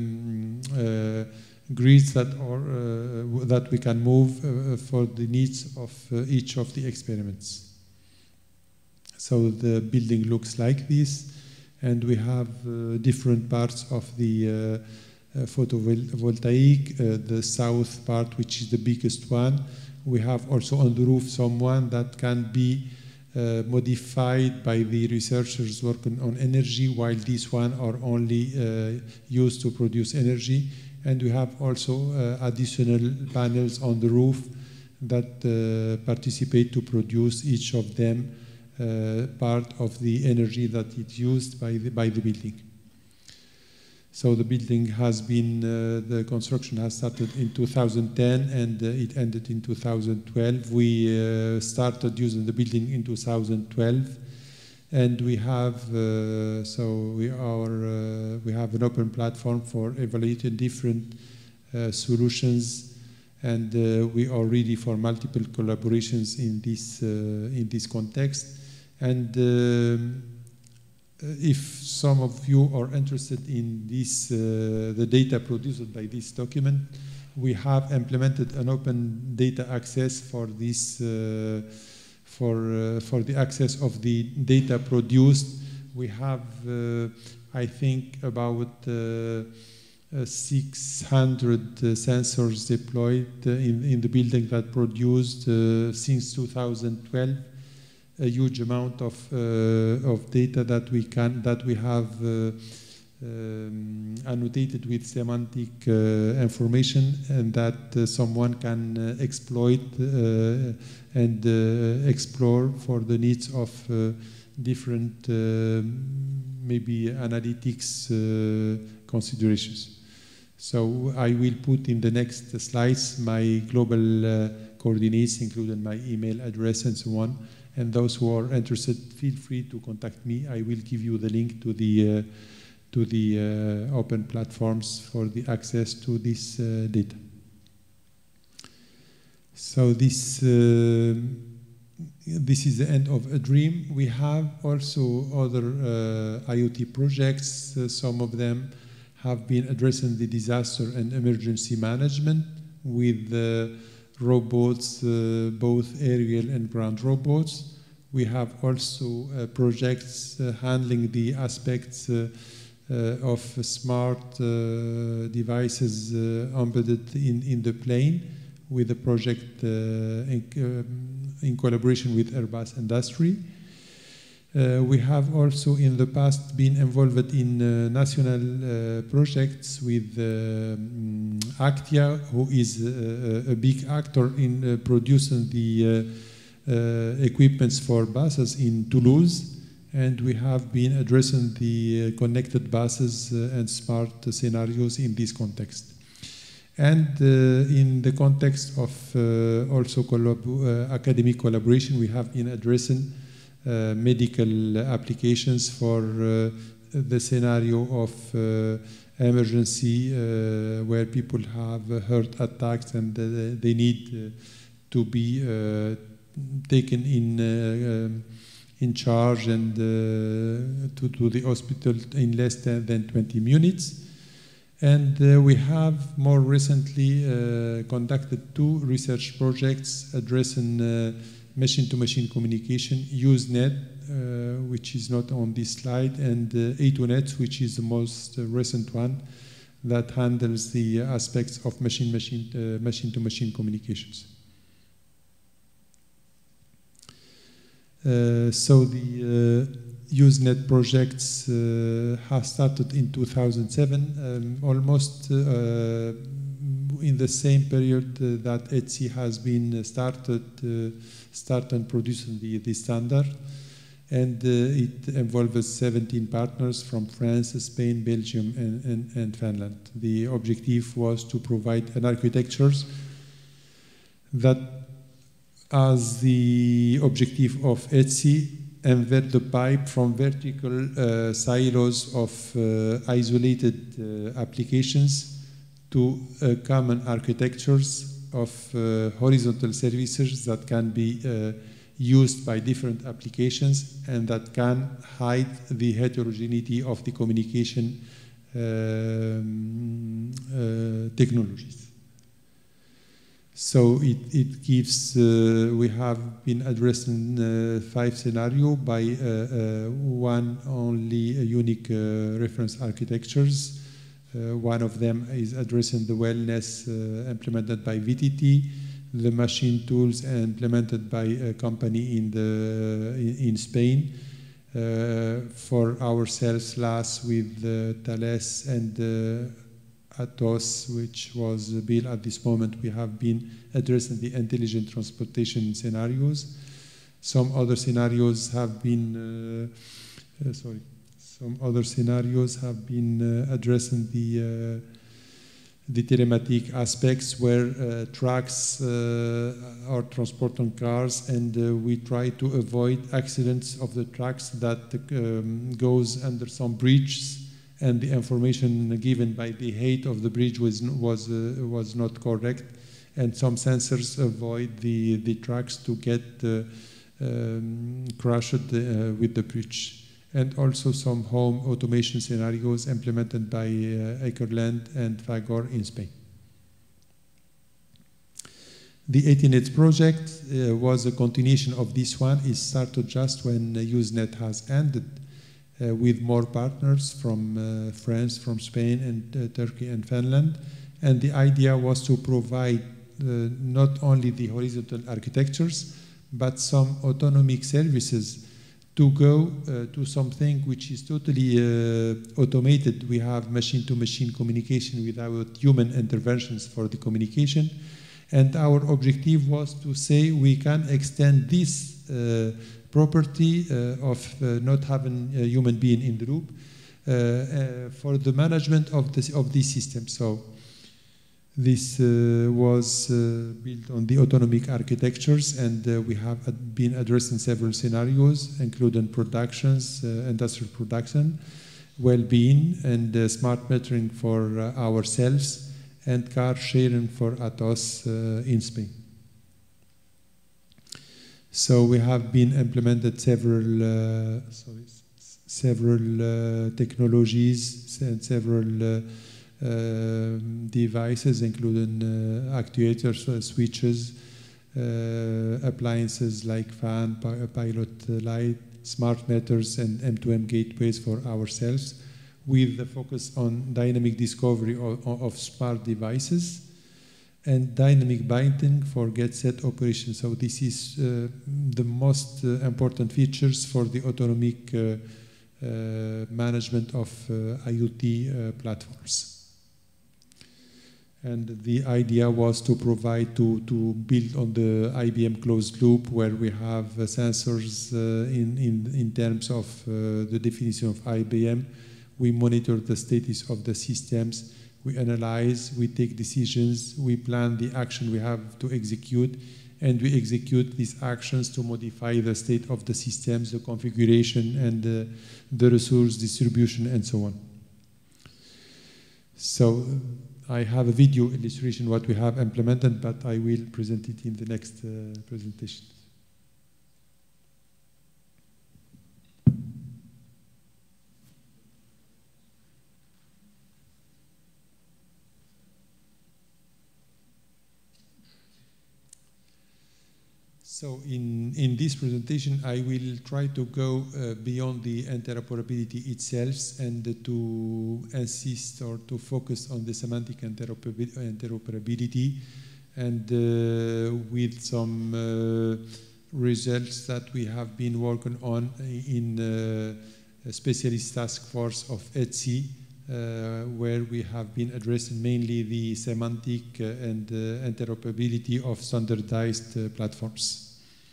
grids that we can move for the needs of each of the experiments. So the building looks like this, and we have different parts of the photovoltaic, the south part, which is the biggest one. We have also on the roof someone that can be modified by the researchers working on energy, while these one are only used to produce energy. And we have also additional panels on the roof that participate to produce each of them part of the energy that is used by the building. So the building has been, the construction has started in 2010 and it ended in 2012. We started using the building in 2012. And we have we have an open platform for evaluating different solutions, and we are ready for multiple collaborations in this context. And if some of you are interested in this, the data produced by this document, we have implemented an open data access for this. For the access of the data produced We have, I think, about 600 sensors deployed in the building that produced since 2012 a huge amount of data that we have annotated with semantic information, and that someone can exploit and explore for the needs of different maybe analytics considerations. So I will put in the next slides my global coordinates, including my email address and so on. And those who are interested, feel free to contact me. I will give you the link to the open platforms for the access to this data. So this is the end of a dream. We have also other IoT projects. Some of them have been addressing the disaster and emergency management with robots, both aerial and ground robots. We have also projects handling the aspects of smart devices embedded in the plane, with a project in collaboration with Airbus Industry. We have also in the past been involved in national projects with Actia, who is a big actor in producing the equipments for buses in Toulouse, and we have been addressing the connected buses and smart scenarios in this context. And in the context of also academic collaboration, we have been addressing medical applications for the scenario of emergency where people have heart attacks and they need to be taken in charge and to the hospital in less than 20 minutes. And we have more recently conducted 2 research projects addressing machine-to-machine communication, Usenet, which is not on this slide, and A2Net, which is the most recent one that handles the aspects of machine-to-machine communications. So the Usenet projects have started in 2007, almost in the same period that ETSI has been started producing the standard, and it involves 17 partners from France, Spain, Belgium, and Finland. The objective was to provide an architecture that, as the objective of ETSI, embed the pipe from vertical silos of isolated applications to common architectures of horizontal services that can be used by different applications and that can hide the heterogeneity of the communication technologies. So it gives, we have been addressing 5 scenarios by one only unique reference architectures. One of them is addressing the wellness implemented by VTT, the machine tools implemented by a company in Spain. For ourselves, LAS with Thales and Atos, which was built at this moment, we have been addressing the intelligent transportation scenarios. Some other scenarios have been, some other scenarios have been addressing the telematic aspects where trucks are transporting cars, and we try to avoid accidents of the trucks that goes under some bridges, and the information given by the height of the bridge was not correct, and some sensors avoid the trucks to get crushed with the bridge. And also some home automation scenarios implemented by Ekerland and Fagor in Spain. The ETNet project was a continuation of this one. It started just when Usenet has ended. with more partners from France, from Spain, and Turkey and Finland. And the idea was to provide not only the horizontal architectures, but some autonomic services to go to something which is totally automated. We have machine-to-machine communication without human interventions for the communication. And our objective was to say we can extend this property of not having a human being in the loop for the management of this system. So this was built on the autonomic architectures, and we have been addressing several scenarios, including productions, industrial production, well-being, and smart metering for ourselves, and car sharing for Atos in Spain. So we have been implemented several technologies and several devices, including actuators, switches, appliances like fan, pilot light, smart meters, and M2M gateways for ourselves, with the focus on dynamic discovery of smart devices and dynamic binding for get-set operation. So this is the most important features for the autonomic management of IoT platforms. And the idea was to provide, to build on the IBM closed loop, where we have sensors in terms of the definition of IBM. We monitor the status of the systems, we analyze, we take decisions, we plan the action we have to execute, and we execute these actions to modify the state of the systems, the configuration, and the resource distribution, and so on. So I have a video illustration what we have implemented, but I will present it in the next presentation. So in this presentation, I will try to go beyond the interoperability itself and to insist or to focus on the semantic interoperability and with some results that we have been working on in a specialist task force of ETSI, where we have been addressing mainly the semantic and interoperability of standardized platforms.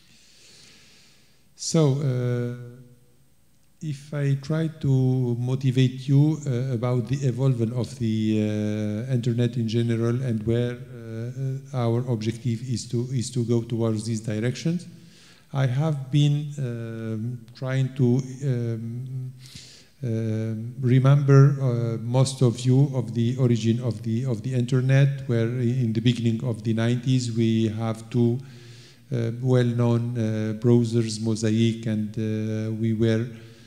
So, if I try to motivate you about the evolution of the internet in general and where our objective is to go towards these directions, I have been trying to remember most of you of the origin of the internet, where in the beginning of the 90s we have two well-known browsers, Mosaic, and we were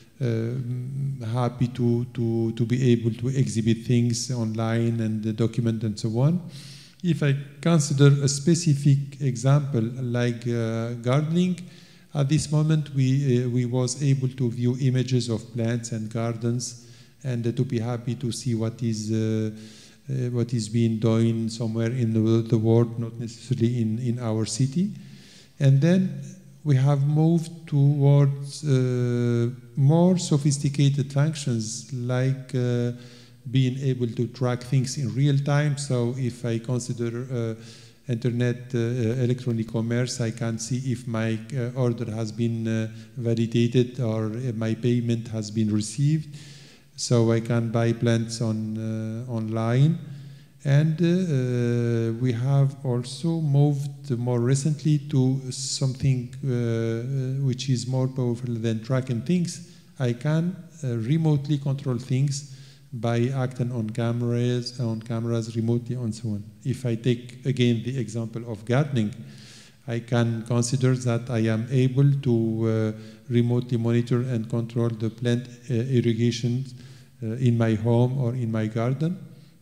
happy to be able to exhibit things online and document and so on. If I consider a specific example like gardening, at this moment we was able to view images of plants and gardens and to be happy to see what is being done somewhere in the world, not necessarily in our city. And then we have moved towards more sophisticated functions like being able to track things in real time. So if I consider internet electronic commerce, I can see if my order has been validated or my payment has been received. So I can buy plants online. And we have also moved more recently to something which is more powerful than tracking things. I can remotely control things by acting on cameras remotely and so on. If I take again the example of gardening, I can consider that I am able to remotely monitor and control the plant irrigation in my home or in my garden.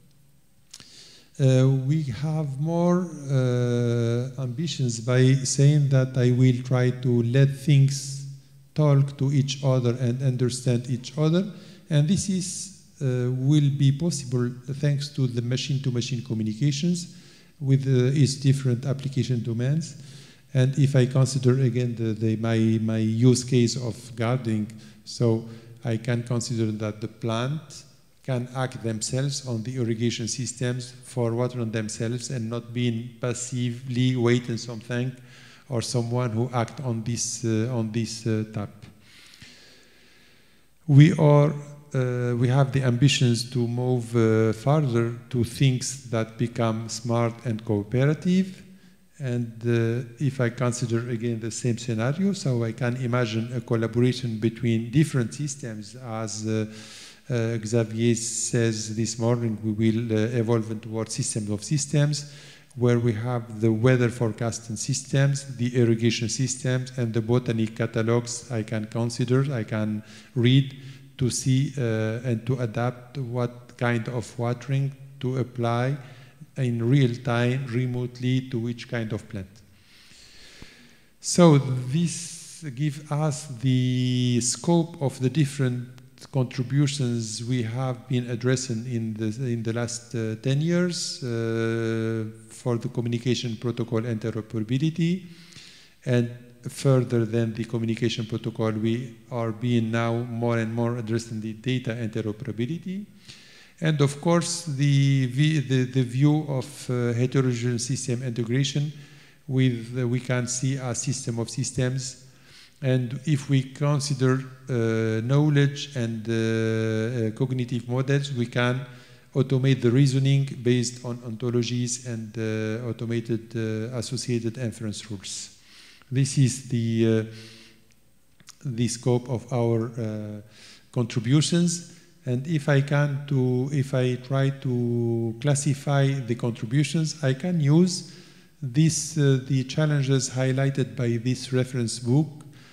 We have more ambitions by saying that I will try to let things talk to each other and understand each other. And this is, will be possible thanks to the machine-to-machine communications with its different application domains. And if I consider again my use case of gardening, so I can consider that the plant can act themselves on the irrigation systems for water on themselves and not being passively waiting something or someone who act on this tap. We have the ambitions to move further to things that become smart and cooperative. And if I consider again the same scenario, so I can imagine a collaboration between different systems. As Xavier says this morning, we will evolve towards systems of systems, where we have the weather forecasting systems, the irrigation systems, and the botany catalogs I can consider, I can read to see and to adapt what kind of watering to apply in real time, remotely, to which kind of plant. So this gives us the scope of the different contributions we have been addressing in the last 10 years for the communication protocol interoperability. And further than the communication protocol, we are being now more and more addressing the data interoperability. And of course, the view of heterogeneous system integration with, we can see a system of systems. And if we consider knowledge and cognitive models, we can automate the reasoning based on ontologies and automated associated inference rules. This is the scope of our contributions. And if I try to classify the contributions, I can use the challenges highlighted by this reference book,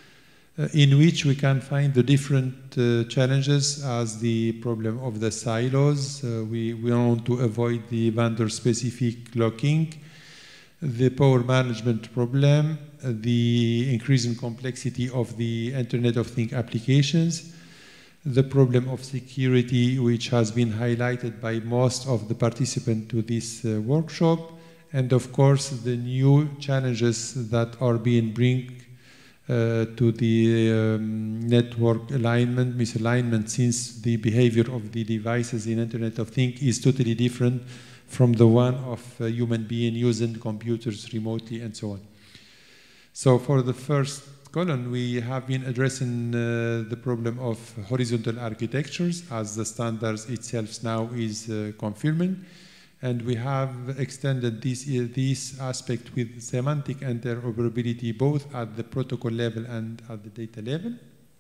in which we can find the different challenges as the problem of the silos. We want to avoid the vendor-specific locking, the power management problem, the increasing complexity of the Internet of Things applications, the problem of security, which has been highlighted by most of the participants to this workshop, and of course the new challenges that are being brought to the network alignment, misalignment, since the behavior of the devices in Internet of Things is totally different from the one of a human being using computers remotely and so on. So for the first column, we have been addressing the problem of horizontal architectures, as the standards itself now is confirming. And we have extended this aspect with semantic interoperability, both at the protocol level and at the data level.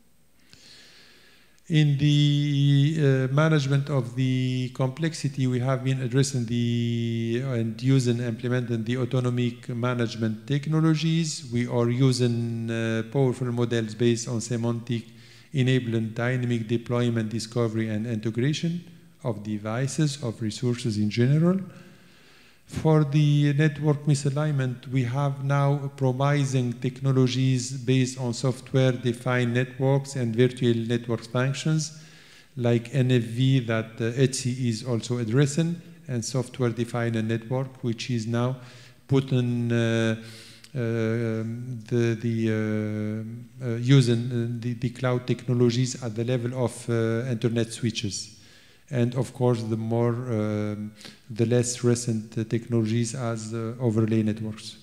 In the management of the complexity, we have been addressing and using and implementing the autonomic management technologies. We are using powerful models based on semantic, enabling dynamic deployment, discovery, and integration of devices, of resources in general. For the network misalignment, we have now promising technologies based on software-defined networks and virtual network functions, like NFV that ETSI is also addressing, and software-defined network, which is now putting using the cloud technologies at the level of internet switches. And of course, the less recent technologies as overlay networks.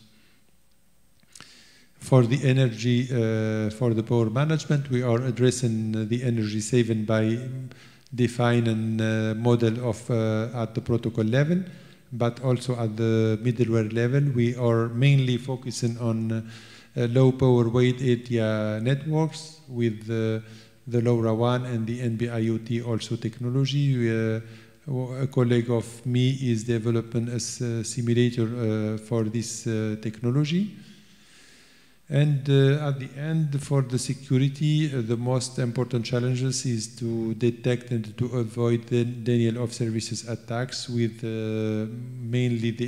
For the energy, for the power management, we are addressing the energy saving by defining a model of at the protocol level, but also at the middleware level. We are mainly focusing on low power weight area networks with the LoRaWAN and the NB-IoT also technology. A colleague of me is developing a simulator for this technology. And at the end, for the security, the most important challenges is to detect and to avoid the denial of services attacks with mainly the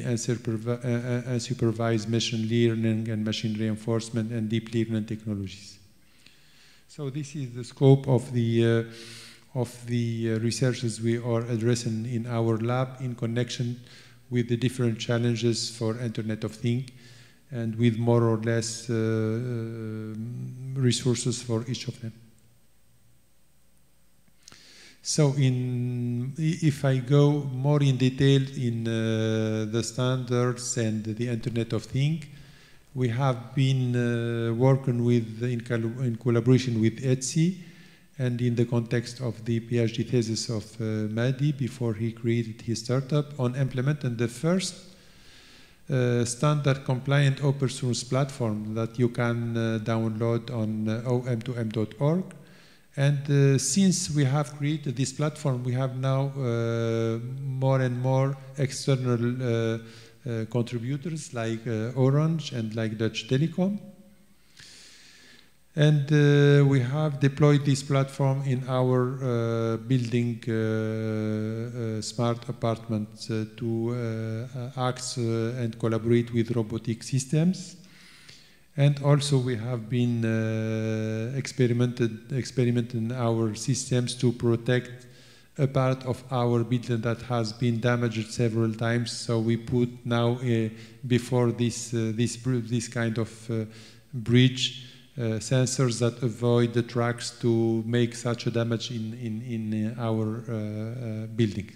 unsupervised machine learning and machine reinforcement and deep learning technologies. So this is the scope of the researches we are addressing in our lab in connection with the different challenges for Internet of Things and with more or less resources for each of them. So if I go more in detail in the standards and the Internet of Things, we have been working with, in collaboration with ETSI, and in the context of the PhD thesis of Madi before he created his startup, on implementing the first standard compliant open source platform that you can download on om2m.org. And since we have created this platform, we have now more and more external contributors like Orange and like Dutch Telecom. And we have deployed this platform in our building smart apartments to act and collaborate with robotic systems. And also we have been experimenting our systems to protect a part of our building that has been damaged several times. So we put now before this kind of bridge sensors that avoid the trucks to make such a damage in our building.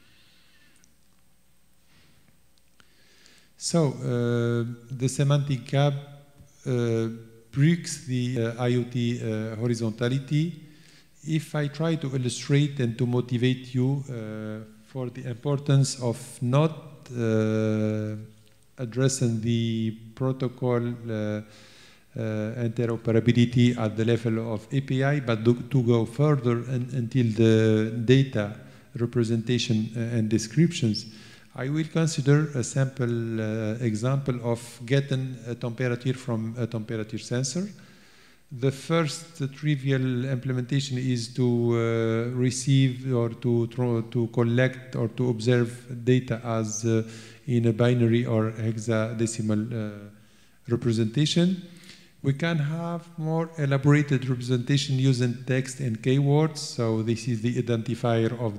So the semantic gap breaks the IoT horizontality. If I try to illustrate and to motivate you for the importance of not addressing the protocol interoperability at the level of API, but to go further until the data representation and descriptions, I will consider a sample example of getting a temperature from a temperature sensor. The first trivial implementation is to receive or to collect or to observe data as in a binary or hexadecimal representation. We can have more elaborated representation using text and keywords. So this is the identifier of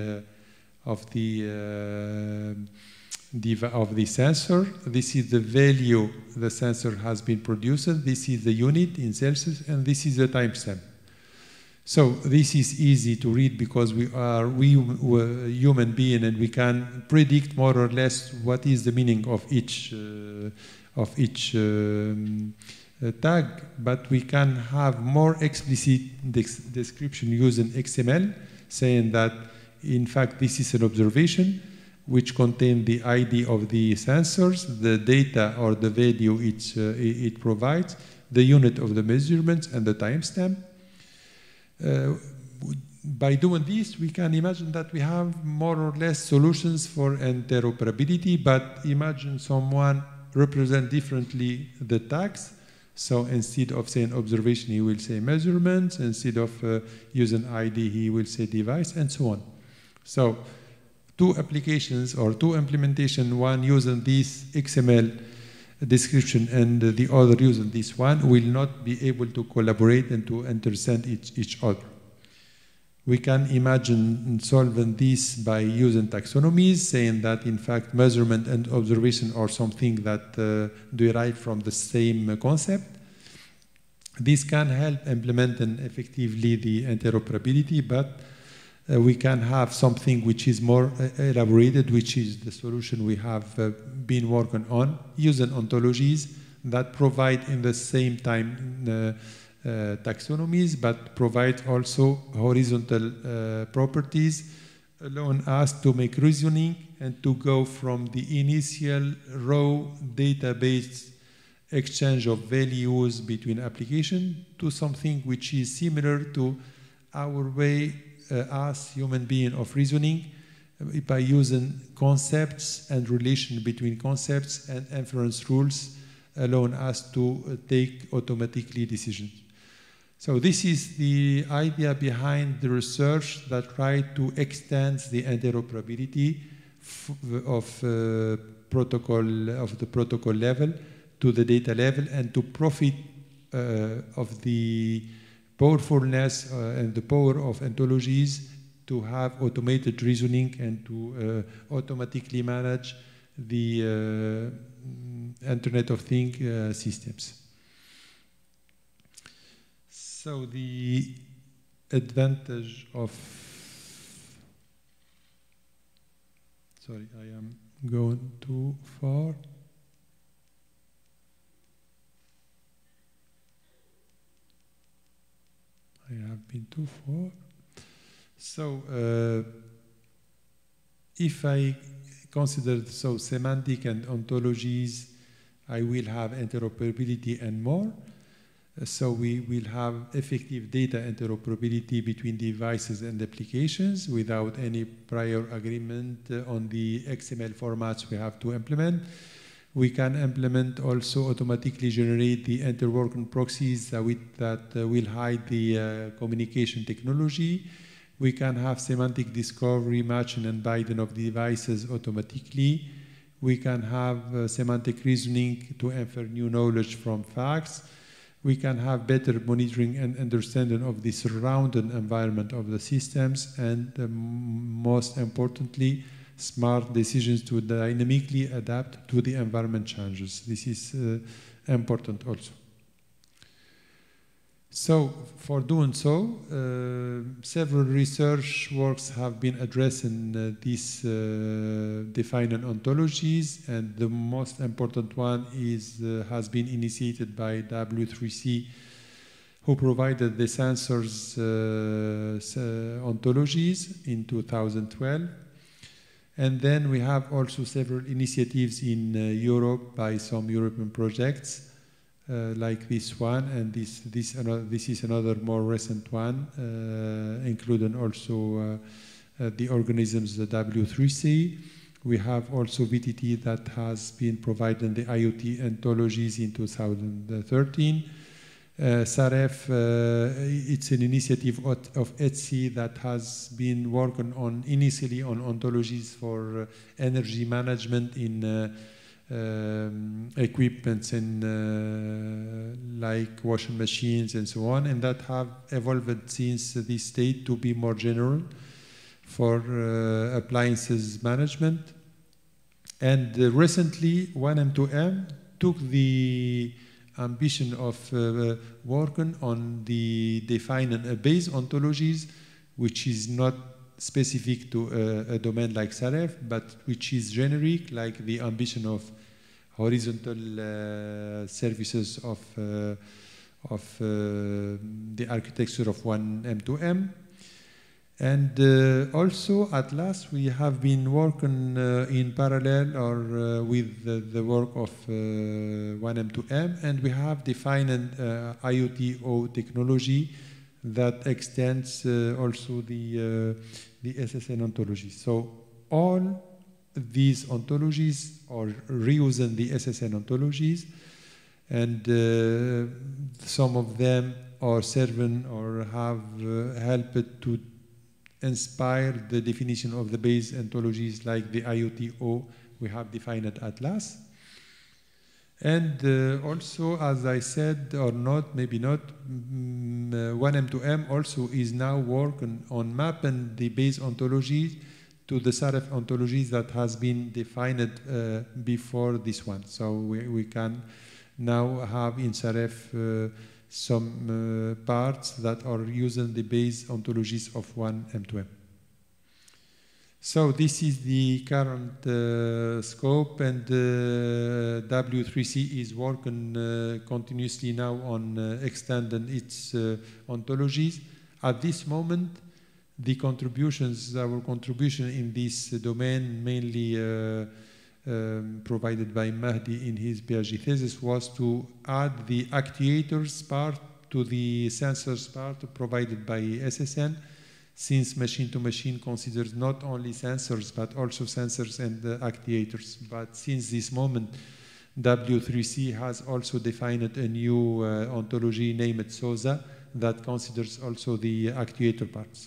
the sensor. This is the value the sensor has been produced. This is the unit in Celsius, and this is the timestamp. So this is easy to read because we are human being, and we can predict more or less what is the meaning of each tag. But we can have more explicit description using XML, saying that in fact this is an observation which contains the ID of the sensors, the data or the value it provides, the unit of the measurements, and the timestamp. By doing this, we can imagine that we have more or less solutions for interoperability, but imagine someone represent differently the tags. So instead of saying observation, he will say measurements. Instead of using ID, he will say device, and so on. So two applications or two implementation, one using this XML description and the other using this one, will not be able to collaborate and to understand each other. We can imagine solving this by using taxonomies, saying that in fact measurement and observation are something that derive from the same concept. This can help implementing effectively the interoperability, but we can have something which is more elaborated, which is the solution we have been working on, using ontologies that provide in the same time taxonomies, but provide also horizontal properties, allowing us to make reasoning and to go from the initial raw database exchange of values between applications to something which is similar to our way as human being of reasoning, by using concepts and relation between concepts and inference rules, allowing us to take automatically decisions. So this is the idea behind the research that tried to extend the interoperability of the protocol level to the data level, and to profit of the powerfulness and the power of ontologies to have automated reasoning and to automatically manage the Internet of Things systems. So the advantage of, sorry, I am going too far. I have been too far. So if I consider semantic and ontologies, I will have interoperability and more. So we will have effective data interoperability between devices and applications without any prior agreement on the XML formats we have to implement. We can implement also automatically generate the interworking proxies that will hide the communication technology. We can have semantic discovery, matching and binding of devices automatically. We can have semantic reasoning to infer new knowledge from facts. We can have better monitoring and understanding of the surrounding environment of the systems, and most importantly, smart decisions to dynamically adapt to the environment changes. This is important also. So, for doing so, several research works have been addressing these defining ontologies, and the most important one has been initiated by W3C, who provided the sensors ontologies in 2012. And then we have also several initiatives in Europe by some European projects, like this one, and this is another more recent one, including also the organisms, the W3C. We have also VTT that has been providing the IoT ontologies in 2013. SAREF, it's an initiative of ETSI that has been working on initially on ontologies for energy management in equipments and like washing machines and so on, and that have evolved since this state to be more general for appliances management. And recently, 1M2M took the ambition of working on the defining a base ontologies, which is not specific to a domain like SAREF, but which is generic, like the ambition of horizontal services of the architecture of 1M2M. And also, at last, we have been working in parallel or with the work of 1M2M, and we have defined an IoT technology that extends also the SSN ontology. So all these ontologies are reusing the SSN ontologies, and some of them are serving or have helped to inspire the definition of the base ontologies like the IoT we have defined at Atlas. And also, as I said, or not, maybe not, 1M2M also is now working on mapping the base ontology to the SAREF ontologies that has been defined before this one. So we can now have in SAREF some parts that are using the base ontologies of 1M2M. So this is the current scope, and W3C is working continuously now on extending its ontologies. At this moment, the contributions, our contribution in this domain, mainly provided by Mahdi in his PhD thesis, was to add the actuators part to the sensors part provided by SSN, since machine-to-machine considers not only sensors, but also sensors and actuators. But since this moment, W3C has also defined a new ontology named SOSA that considers also the actuator parts.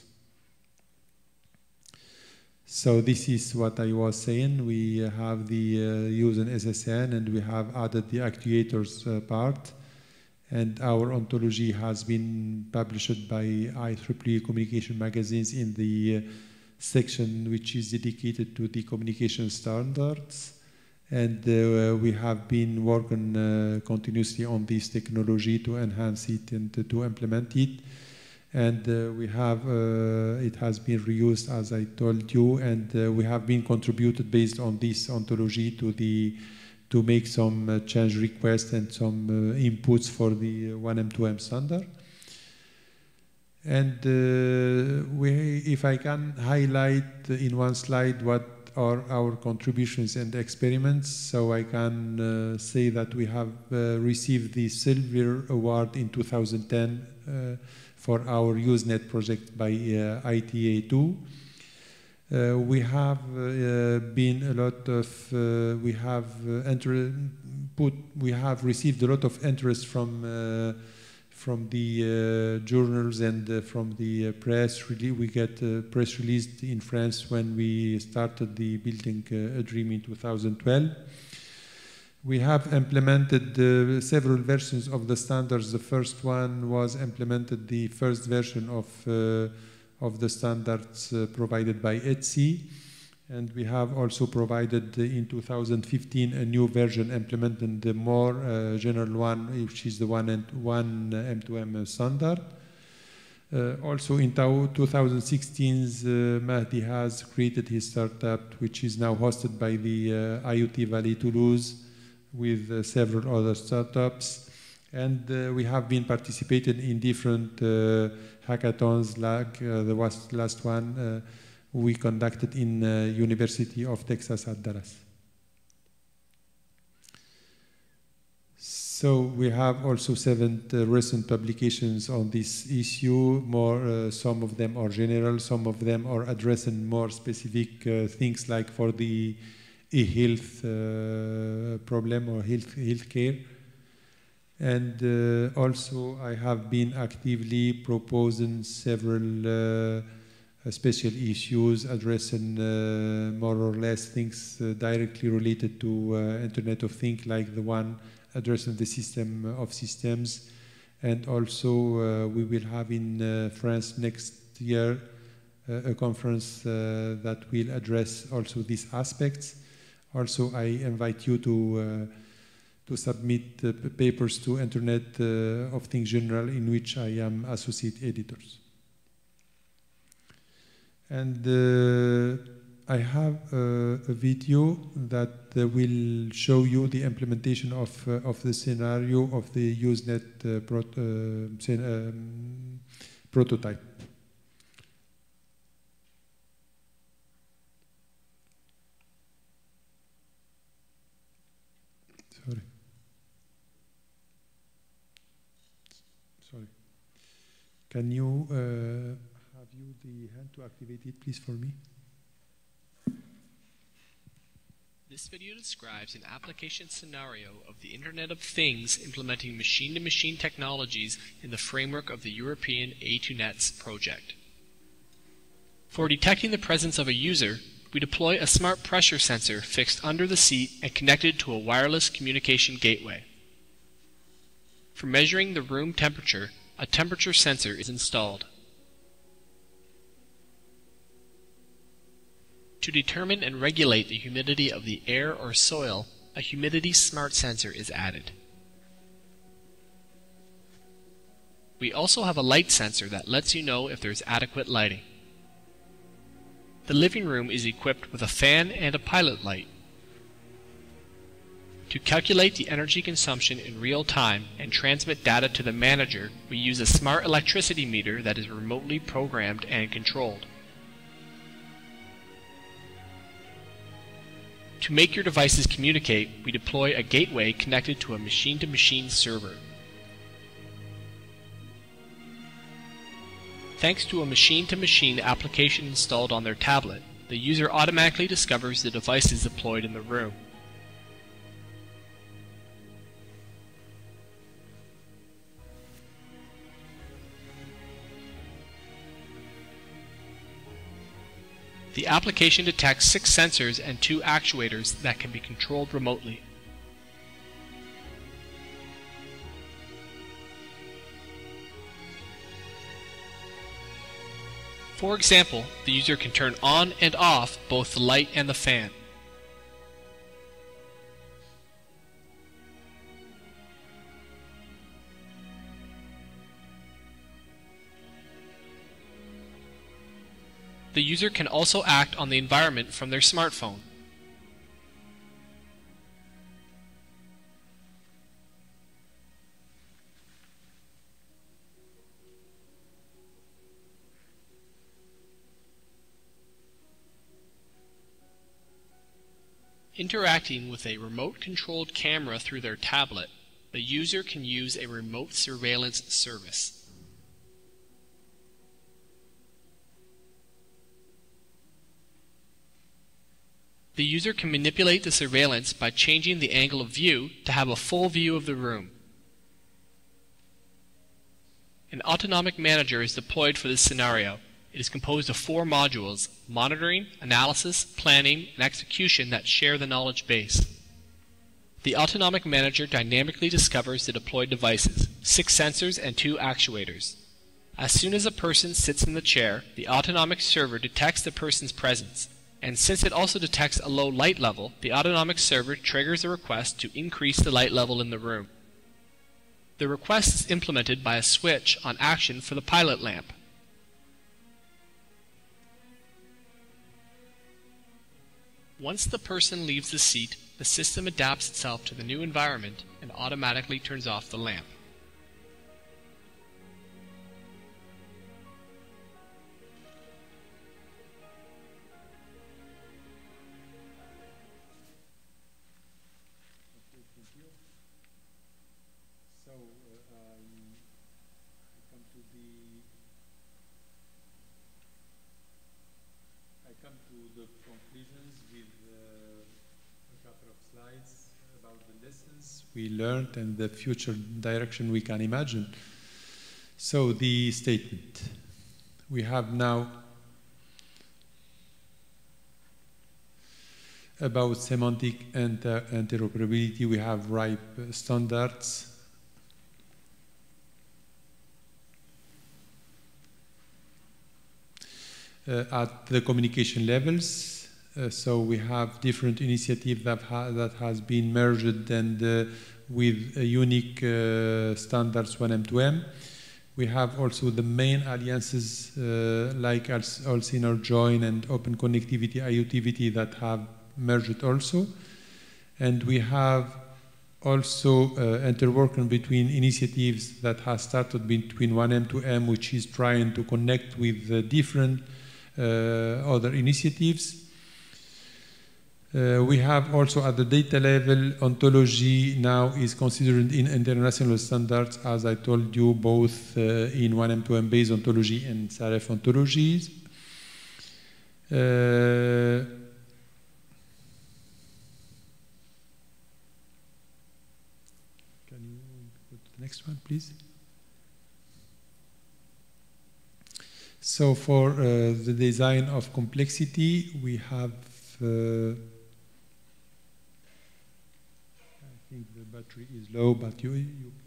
So this is what I was saying. We have the using SSN, and we have added the actuators part. And our ontology has been published by IEEE Communication Magazines in the section which is dedicated to the communication standards. And we have been working continuously on this technology to enhance it and to implement it. And we have, it has been reused, as I told you, and we have been contributed based on this ontology to make some change requests and some inputs for the 1M2M standard. And if I can highlight in one slide what are our contributions and experiments, so I can say that we have received the Silver Award in 2010 for our Usenet project by ITA2. We have been a lot of, we have received a lot of interest from the journals and from the press. We get press released in France when we started the Building a Dream in 2012. We have implemented several versions of the standards. The first one was implemented, the first version of the standards provided by ETSI. And we have also provided in 2015 a new version implementing the more general one, which is the 1M2M standard. Also in 2016, Mahdi has created his startup, which is now hosted by the IoT Valley Toulouse, with several other startups. And we have been participating in different hackathons, like the last one we conducted in University of Texas at Dallas. So we have also 7 recent publications on this issue. Some of them are general, some of them are addressing more specific things, like for the e-health problem or healthcare. And also I have been actively proposing several special issues addressing more or less things directly related to Internet of Things, like the one addressing the system of systems. And also we will have in France next year a conference that will address also these aspects. Also, I invite you to submit papers to Internet of Things Journal, in which I am associate editor. And I have a video that will show you the implementation of the scenario of the Usenet prototype. Sorry. Can you have you the hand to activate it, please, for me? This video describes an application scenario of the Internet of Things implementing machine-to-machine technologies in the framework of the European A2Nets project. For detecting the presence of a user, we deploy a smart pressure sensor fixed under the seat and connected to a wireless communication gateway. For measuring the room temperature, a temperature sensor is installed. To determine and regulate the humidity of the air or soil, a humidity smart sensor is added. We also have a light sensor that lets you know if there is adequate lighting. The living room is equipped with a fan and a pilot light. To calculate the energy consumption in real time and transmit data to the manager, we use a smart electricity meter that is remotely programmed and controlled. To make your devices communicate, we deploy a gateway connected to a machine-to-machine server. Thanks to a machine-to-machine application installed on their tablet, the user automatically discovers the devices deployed in the room. The application detects 6 sensors and 2 actuators that can be controlled remotely. For example, the user can turn on and off both the light and the fan. The user can also act on the environment from their smartphone. Interacting with a remote-controlled camera through their tablet, the user can use a remote surveillance service. The user can manipulate the surveillance by changing the angle of view to have a full view of the room. An autonomic manager is deployed for this scenario. It is composed of 4 modules: monitoring, analysis, planning, and execution that share the knowledge base. The autonomic manager dynamically discovers the deployed devices, 6 sensors and 2 actuators. As soon as a person sits in the chair, the autonomic server detects the person's presence. And since it also detects a low light level, the autonomic server triggers a request to increase the light level in the room. The request is implemented by a switch on action for the pilot lamp. Once the person leaves the seat, the system adapts itself to the new environment and automatically turns off the lamp. We learned and the future direction we can imagine. So the statement. We have now about semantic and interoperability. We have RIPE standards. At the communication levels. So we have different initiatives that has been merged and with unique standards 1M2M. We have also the main alliances like Alciner Join and Open Connectivity IoTVT that have merged also. And we have also interworking between initiatives that has started between 1M2M, which is trying to connect with different other initiatives. We have also at the data level, ontology now is considered in international standards, as I told you, both in 1M2M based ontology and SAREF ontologies. Can you go to the next one, please? So for the design of complexity, we have I think the battery is low, but you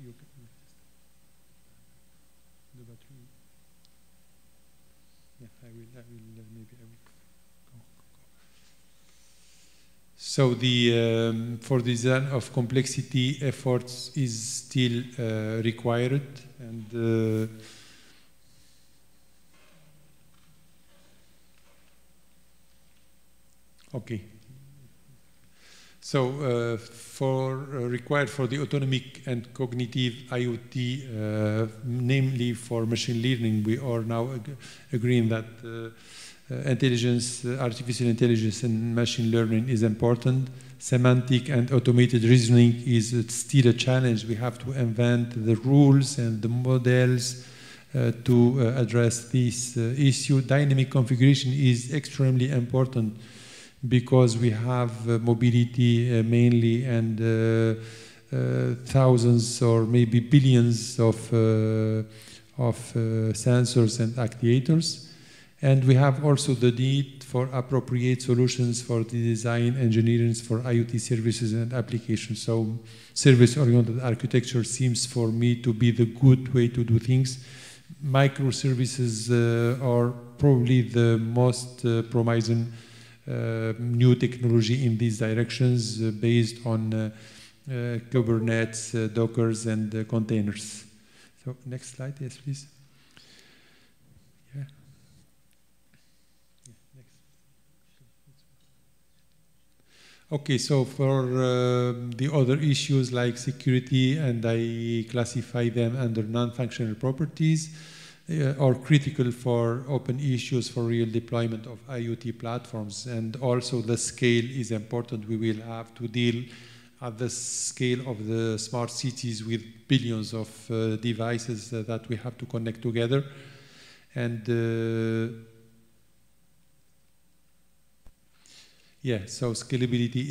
the battery. Yeah, maybe I will go. So the for design of complexity, efforts is still required, and okay. So required for the autonomic and cognitive IoT, namely for machine learning, we are now agreeing that artificial intelligence and machine learning is important. Semantic and automated reasoning is still a challenge. We have to invent the rules and the models to address this issue. Dynamic configuration is extremely important, because we have mobility mainly and thousands or maybe billions of sensors and actuators. And we have also the need for appropriate solutions for the design engineering for IoT services and applications. So service-oriented architecture seems for me to be the good way to do things, microservices are probably the most promising new technology in these directions based on Kubernetes, Dockers, and containers. So next slide, yes, please. Yeah. Next. Okay, so for the other issues like security, and I classify them under non-functional properties, are critical for open issues for real deployment of IoT platforms. And also the scale is important. We will have to deal at the scale of the smart cities with billions of devices that we have to connect together. And yeah, so scalability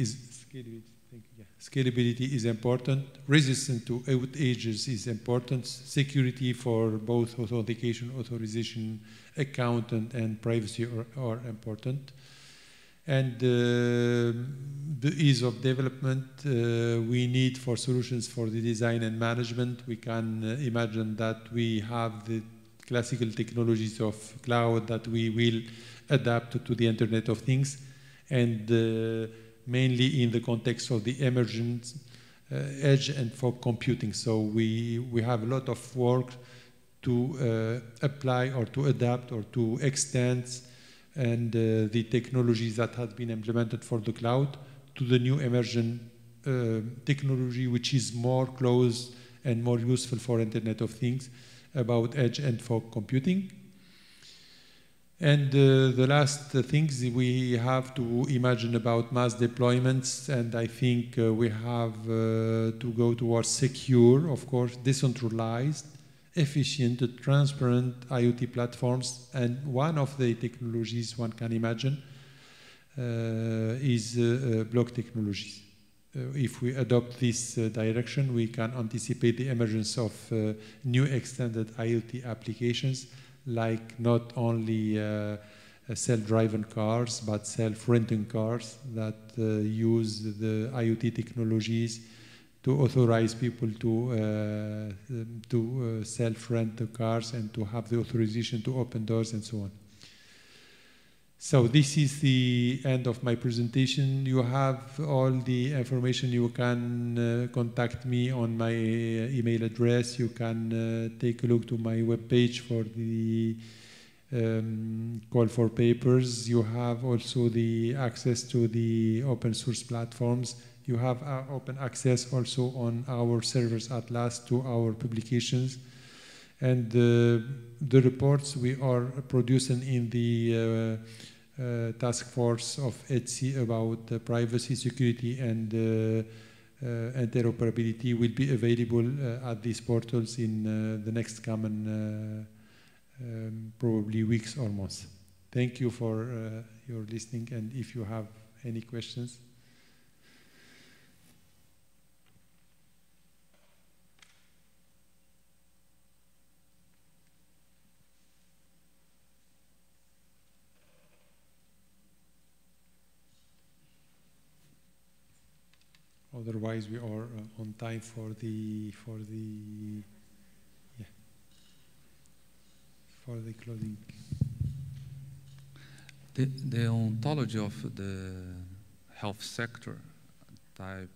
is important. Resistance to outages is important. Security for both authentication, authorization, account, and privacy are important. And the ease of development we need for solutions for the design and management. We can imagine that we have the classical technologies of cloud that we will adapt to the Internet of Things, and mainly in the context of the emergent edge and fog computing. So we have a lot of work to apply or to adapt or to extend and the technologies that have been implemented for the cloud to the new emergent technology, which is more close and more useful for Internet of Things, about edge and fog computing. And the last things we have to imagine about mass deployments, and I think we have to go towards secure, of course, decentralized, efficient, transparent IoT platforms. And one of the technologies one can imagine is block technologies. If we adopt this direction, we can anticipate the emergence of new extended IoT applications, like not only self-driving cars, but self-renting cars that use the IoT technologies to authorize people to self-rent the cars and to have the authorization to open doors and so on. So this is the end of my presentation. You have all the information. You can contact me on my email address. You can take a look to my webpage for the call for papers. You have also the access to the open source platforms. You have open access also on our servers at last to our publications. And the reports we are producing in the task force of ETSI about privacy, security, and interoperability will be available at these portals in the next coming probably weeks or months. Thank you for your listening, and if you have any questions. Otherwise, we are on time for the closing. The ontology of the health sector, type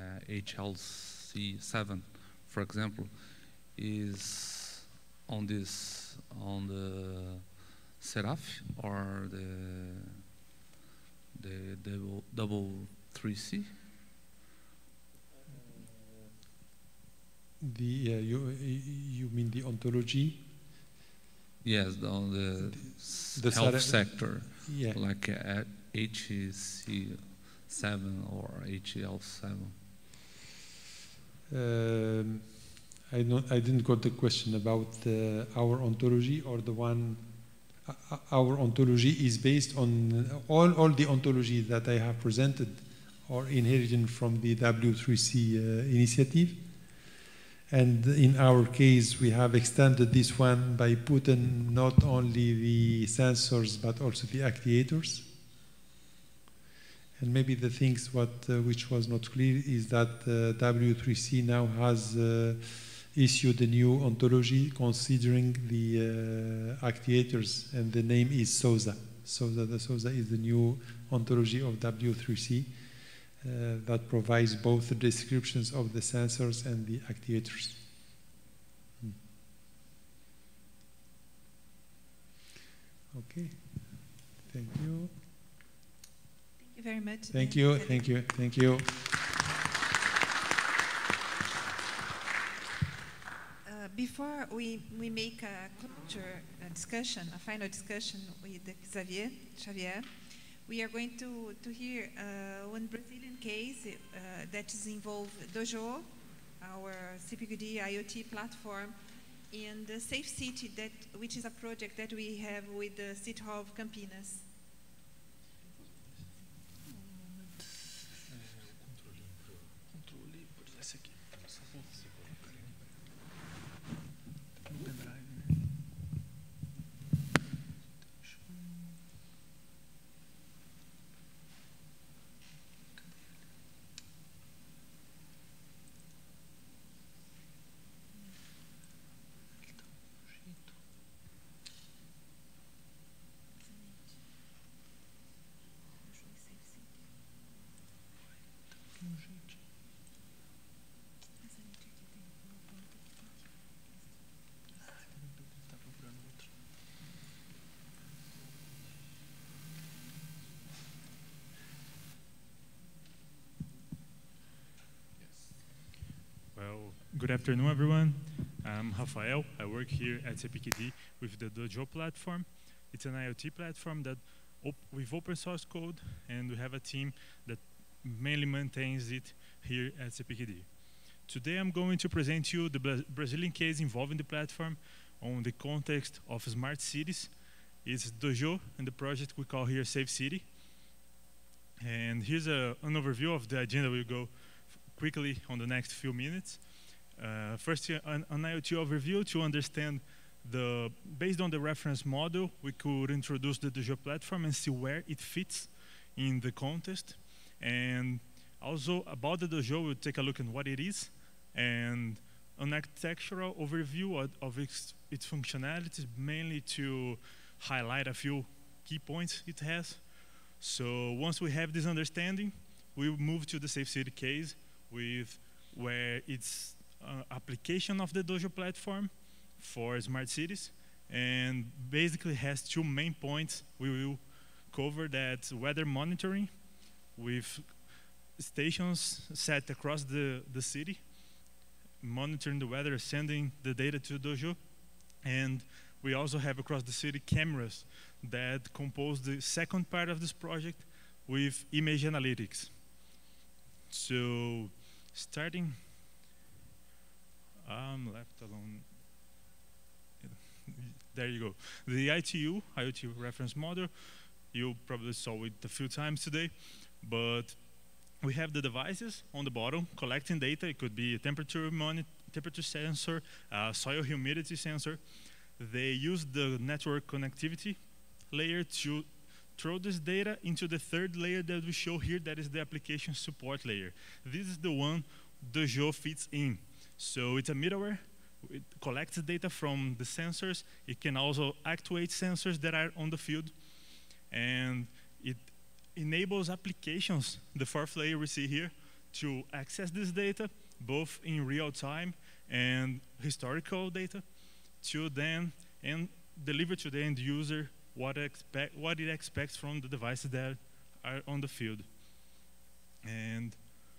HLC7, for example, is on the Seraph or the double 3C. You mean the ontology? Yes, on the health sector, yeah. Like HEC7 or HL7. I didn't got the question about our ontology or the one. Our ontology is based on all the ontology that I have presented or inherited from the W3C initiative. And in our case, we have extended this one by putting not only the sensors, but also the actuators. And maybe the things which was not clear is that W3C now has issued a new ontology considering the actuators, and the name is SOSA. The SOSA is the new ontology of W3C that provides both the descriptions of the sensors and the actuators. Okay, thank you. Thank you very much. Thank you, thank you, thank you. Before we make a closure discussion, a final discussion with Xavier, we are going to hear one Brazilian case that is involved Dojo, our CPQD IoT platform, and the Safe City, which is a project that we have with the City Hall of Campinas. Good afternoon, everyone. I'm Rafael. I work here at CPQD with the Dojo platform. It's an IoT platform that with open source code, and we have a team that mainly maintains it here at CPQD. Today, I'm going to present to you the Brazilian case involving the platform on the context of smart cities. It's Dojo and the project we call here Safe City. And here's an overview of the agenda. We'll go quickly on the next few minutes. First, an IoT overview to understand based on the reference model, we could introduce the Dojo platform and see where it fits in the context. And also about the Dojo, we'll take a look at what it is and an architectural overview of its functionalities, mainly to highlight a few key points it has. So once we have this understanding, we move to the Safe City case where it's application of the Dojo platform for smart cities, and basically has two main points. We will cover that weather monitoring with stations set across the city, monitoring the weather, sending the data to Dojo, and we also have across the city cameras that compose the second part of this project with image analytics. So starting, I'm left alone. There you go. The IoT reference model, you probably saw it a few times today, but we have the devices on the bottom collecting data. It could be a temperature sensor, soil humidity sensor. They use the network connectivity layer to throw this data into the third layer that we show here, that is the application support layer. This is the one Dojo fits in. So it's a middleware. It collects data from the sensors. It can also actuate sensors that are on the field. And it enables applications, the fourth layer we see here, to access this data, both in real time and historical data, to then deliver to the end user what it expects from the devices that are on the field. And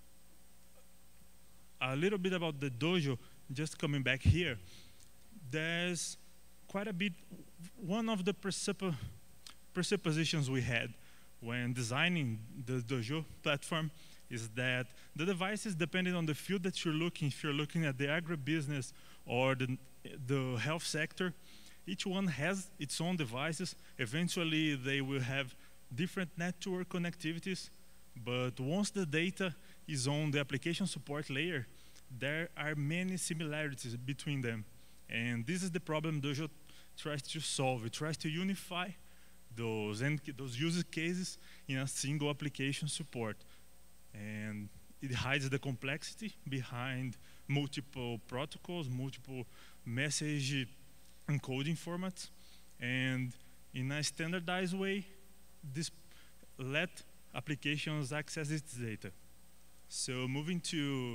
a little bit about the Dojo, just coming back here. There's quite a bit, one of the presuppositions we had when designing the Dojo platform is that the devices, depending on the field that you're looking, if you're looking at the agribusiness or the health sector, each one has its own devices. Eventually, they will have different network connectivities, but once the data is on the application support layer, there are many similarities between them. And this is the problem Dojo tries to solve. It tries to unify those user cases in a single application support. And it hides the complexity behind multiple protocols, multiple message encoding formats, and in a standardized way, this let applications access its data. So moving to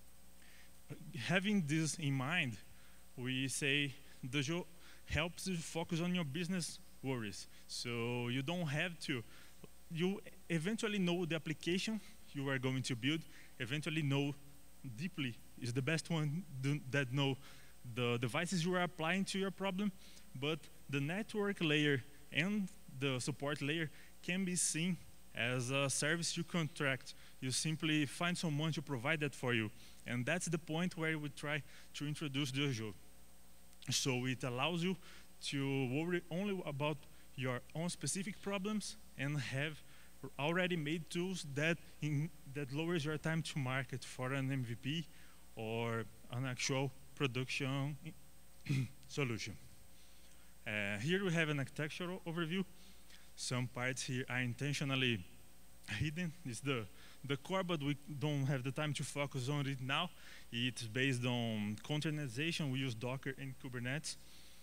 having this in mind, we say Dojo helps you focus on your business worries. So you don't have to, you eventually know the application you are going to build, eventually know deeply, is the best one that know the devices you are applying to your problem, but the network layer and the support layer can be seen as a service you contract. You simply find someone to provide that for you. And that's the point where we try to introduce Dojo. So it allows you to worry only about your own specific problems and have already made tools that lowers your time to market for an MVP or an actual production solution. Here we have an architectural overview. Some parts here are intentionally hidden. It's the core, but we don't have the time to focus on it now. It's based on containerization. We use Docker and Kubernetes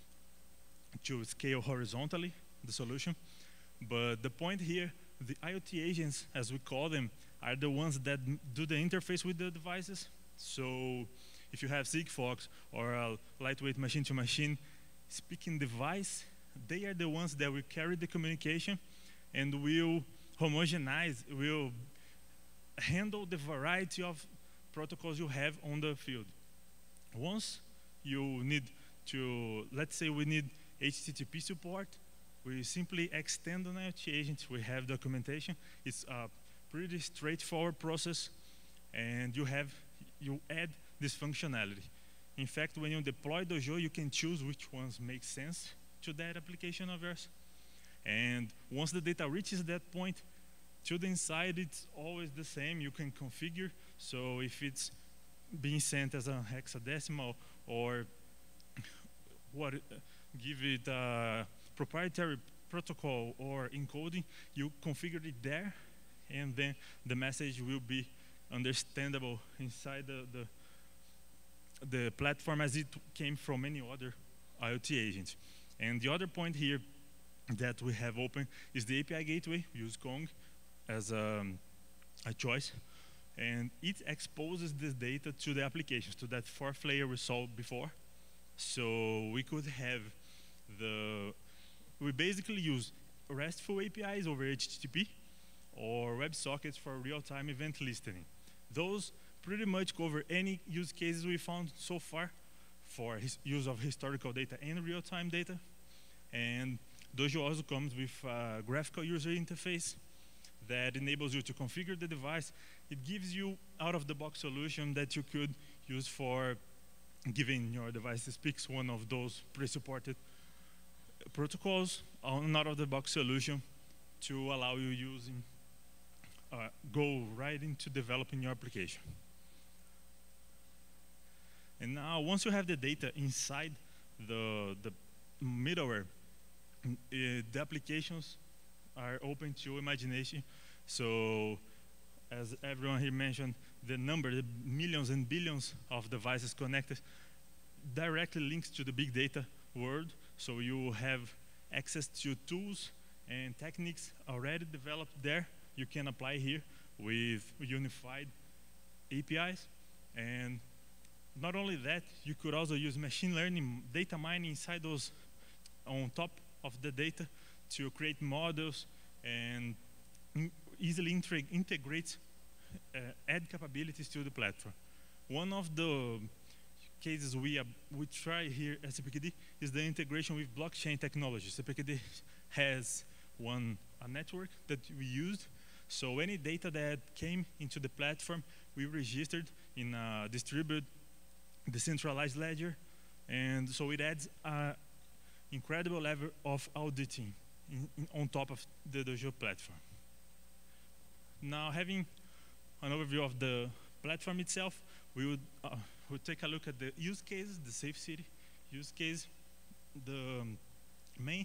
to scale horizontally the solution. But the point here, the IoT agents, as we call them, are the ones that do the interface with the devices. So if you have Sigfox or a lightweight machine-to-machine speaking device, they are the ones that will carry the communication and will homogenize, will handle the variety of protocols you have on the field. Once you need to, let's say we need HTTP support, we simply extend an IoT agent. We have documentation. It's a pretty straightforward process, and you add this functionality. In fact, when you deploy Dojo, you can choose which ones make sense to that application of yours. And once the data reaches that point, to the inside, it's always the same. You can configure. So if it's being sent as a hexadecimal or give it a proprietary protocol or encoding, you configure it there, and then the message will be understandable inside the platform as it came from any other IoT agent. And the other point here that we have open is the API gateway. We use Kong as a choice, and it exposes this data to the applications, to that fourth layer we saw before. So we could have we basically use RESTful APIs over HTTP or WebSockets for real-time event listening. Those pretty much cover any use cases we found so far for use of historical data and real-time data. And Dojo also comes with a graphical user interface that enables you to configure the device. It gives you out-of-the-box solution that you could use for giving your device speaks one of those pre-supported protocols, an out-of-the-box solution to allow you using, go right into developing your application. And now, once you have the data inside the middleware, the applications are open to imagination. So, as everyone here mentioned, the millions and billions of devices connected directly links to the big data world. So you have access to tools and techniques already developed there. You can apply here with unified APIs. And not only that, you could also use machine learning, data mining inside those, on top of the data, to create models and easily integrate, add capabilities to the platform. One of the cases we try here at CPQD is the integration with blockchain technology. CPQD has a network that we used. So any data that came into the platform, we registered in a distributed, decentralized ledger. And so it adds an incredible level of auditing on top of the Dojo platform. Now, having an overview of the platform itself, we would take a look at the use cases, the Safe City use case. The main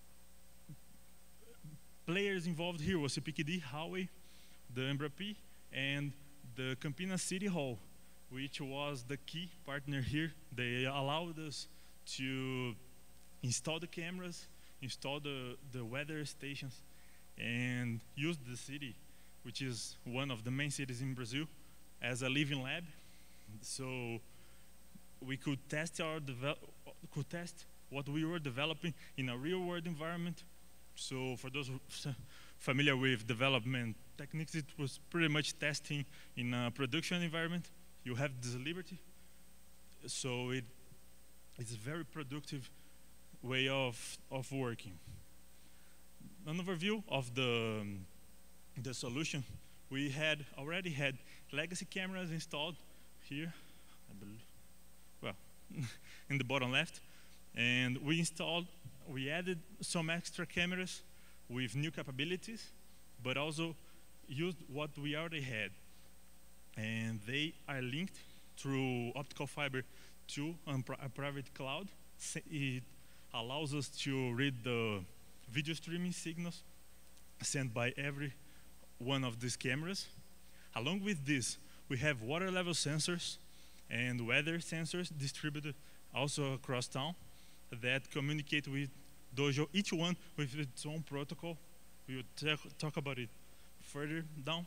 players involved here was CPQD, Huawei, the Embrapi, and the Campinas City Hall. which was the key partner here. They allowed us to install the cameras, install the weather stations, and use the city, which is one of the main cities in Brazil, as a living lab. So we could test what we were developing in a real-world environment. So for those familiar with development techniques, it was pretty much testing in a production environment. You have this liberty. So it's a very productive way of working. An overview of the solution. We already had legacy cameras installed here, I believe, well, in the bottom left. And we added some extra cameras with new capabilities, but also used what we already had. And they are linked through optical fiber to a private cloud. It allows us to read the video streaming signals sent by every one of these cameras. Along with this, we have water level sensors and weather sensors distributed also across town that communicate with Dojo, each one with its own protocol. We will talk about it further down.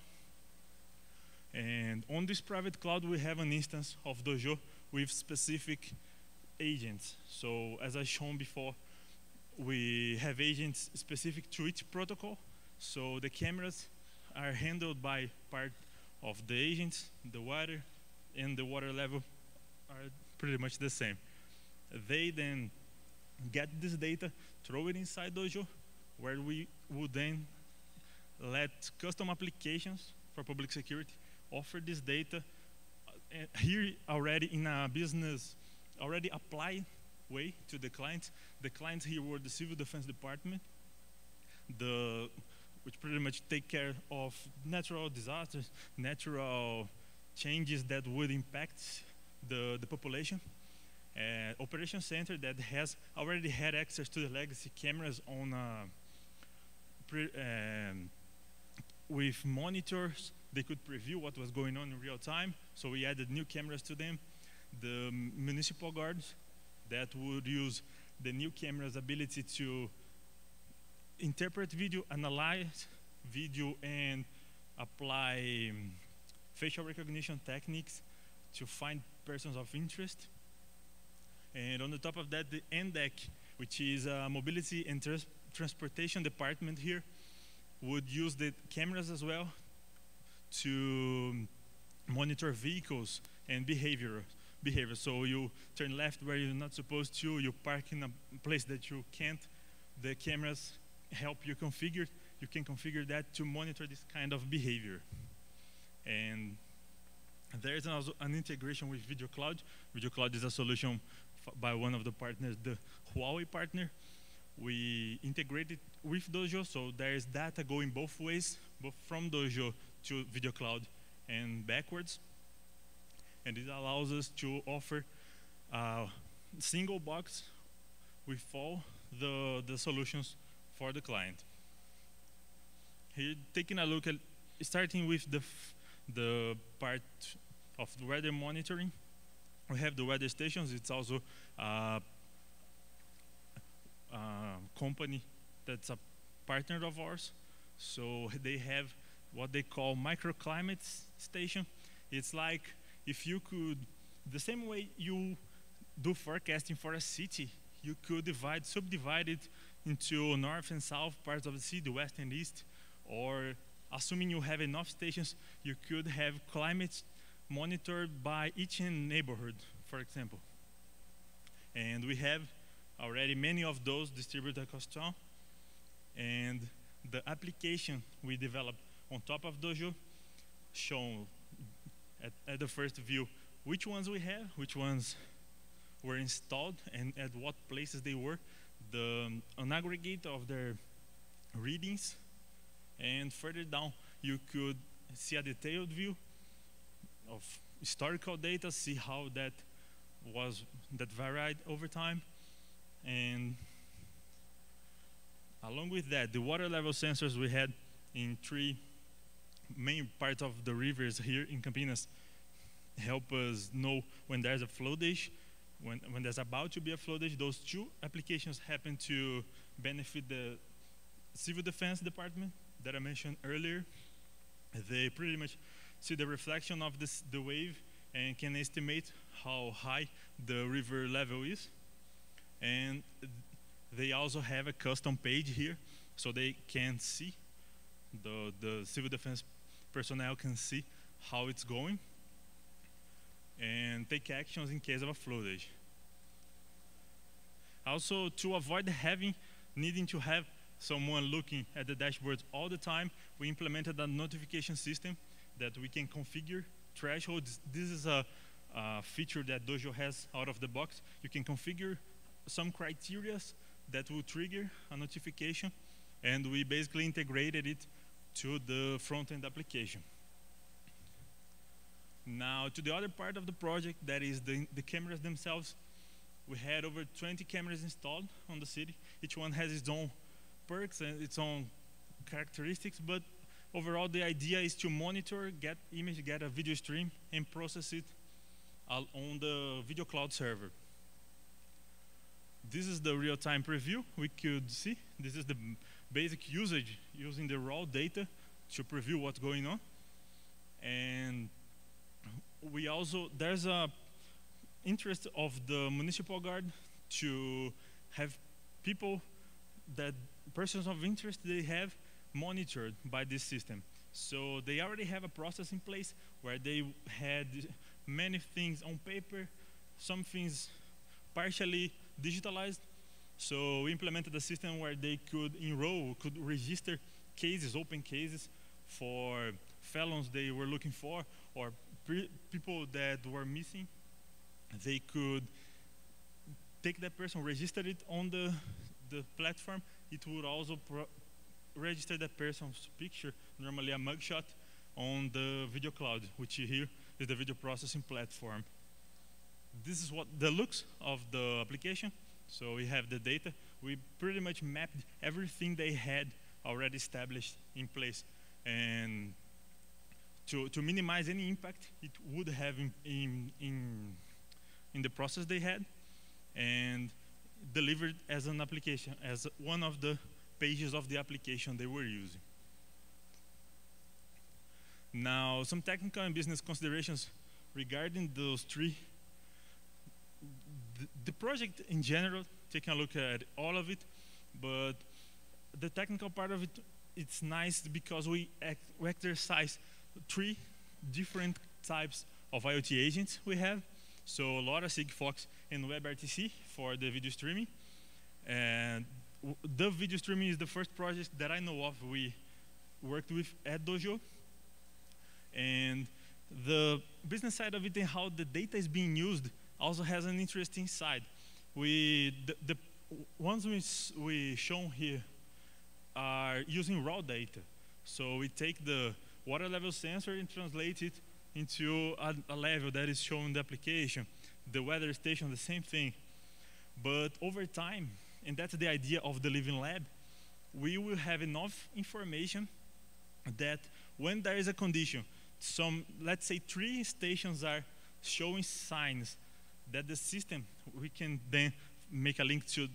And on this private cloud, we have an instance of Dojo with specific agents. So as I shown before, we have agents specific to each protocol. So the cameras are handled by part of the agents, the water, and the water level are pretty much the same. They then get this data, throw it inside Dojo, where we would then let custom applications for public security offer this data here already in a business, already applied way to the clients. The clients here were the Civil Defense Department, which pretty much take care of natural disasters, natural changes that would impact the population. Operation center that has already had access to the legacy cameras on with monitors. They could preview what was going on in real time, so we added new cameras to them. The municipal guards that would use the new camera's ability to interpret video, analyze video, and apply facial recognition techniques to find persons of interest. And on the top of that, the MCTIC, which is a mobility and transportation department here, would use the cameras as well to monitor vehicles and behavior. So you turn left where you're not supposed to, you park in a place that you can't, the cameras help you configure. You can configure that to monitor this kind of behavior. And there is also an integration with Video Cloud. Video Cloud is a solution by one of the partners, the Huawei partner. We integrated with Dojo, so there is data going both ways, both from Dojo to Video Cloud and backwards. And it allows us to offer a single box with all the solutions for the client. Here, taking a look at, starting with the part of the weather monitoring. We have the weather stations. It's also a company that's a partner of ours. So they have what they call microclimate station. It's like if you could, the same way you do forecasting for a city, you could subdivide it into north and south parts of the city, west and east, or assuming you have enough stations, you could have climate monitored by each neighborhood, for example. And we have already many of those distributed across town. And the application we developed on top of Dojo shown at the first view which ones we have, which ones were installed, and at what places they were, an aggregate of their readings. And further down, you could see a detailed view of historical data, see how that varied over time. And along with that, the water level sensors we had in 3 main parts of the rivers here in Campinas. help us know when there's a floodage, when there's about to be a floodage. Those two applications happen to benefit the civil defense department that I mentioned earlier. They pretty much see the reflection of the wave and can estimate how high the river level is. And they also have a custom page here, so they can see, the civil defense personnel can see how it's going and take actions in case of a floodage. Also, to avoid needing to have someone looking at the dashboards all the time, we implemented a notification system that we can configure thresholds. This is a feature that Dojo has out of the box. You can configure some criteria that will trigger a notification, and we basically integrated it to the front-end application. Now, to the other part of the project, that is the cameras themselves. We had over 20 cameras installed on the city. Each one has its own perks and its own characteristics, but overall the idea is to monitor, get image, get a video stream, and process it on the video cloud server. This is the real-time preview we could see. This is the basic usage, using the raw data to preview what's going on. And we also, there's a interest of the municipal guard to have people, that persons of interest they have monitored by this system. So they already have a process in place where they had many things on paper, some things partially digitalized. So we implemented a system where they could enroll, could register cases, open cases for felons they were looking for, or people that were missing. They could take that person, register it on the platform. It would also register that person's picture, normally a mugshot, on the video cloud, which here is the video processing platform. This is what the looks of the application. So we have the data. We pretty much mapped everything they had already established in place, and to minimize any impact it would have in the process they had, and delivered as an application, as one of the pages of the application they were using. Now, some technical and business considerations regarding those three. The project in general, taking a look at all of it, but the technical part of it, it's nice because we exercise three different types of IoT agents we have. So LoRa, Sigfox, and WebRTC for the video streaming. And the video streaming is the first project that I know of we worked with at Dojo. And the business side of it and how the data is being used also has an interesting side. The ones we shown here are using raw data. So we take the water level sensor and translate it into a level that is shown in the application. The weather station, the same thing. But over time, and that's the idea of the Living Lab, we will have enough information that when there is a condition, let's say 3 stations are showing signs, that the system, we can then make a link to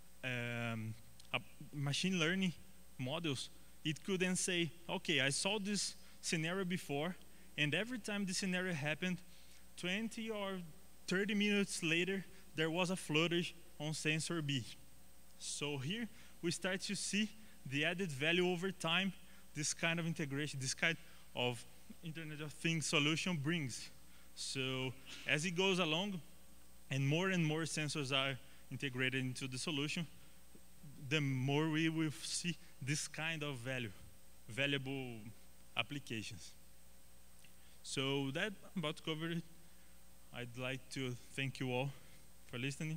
machine learning models. It could then say, okay, I saw this scenario before, and every time this scenario happened, 20 or 30 minutes later, there was a floodage on sensor B. So here, we start to see the added value over time this kind of integration, this kind of Internet of Things solution brings. So as it goes along, and more sensors are integrated into the solution, the more we will see this kind of valuable applications. So that about covered it. I'd like to thank you all for listening.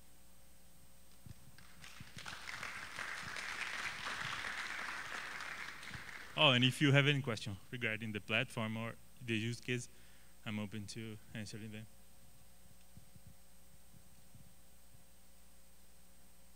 Oh, and if you have any question regarding the platform or the use case, I'm open to answering them.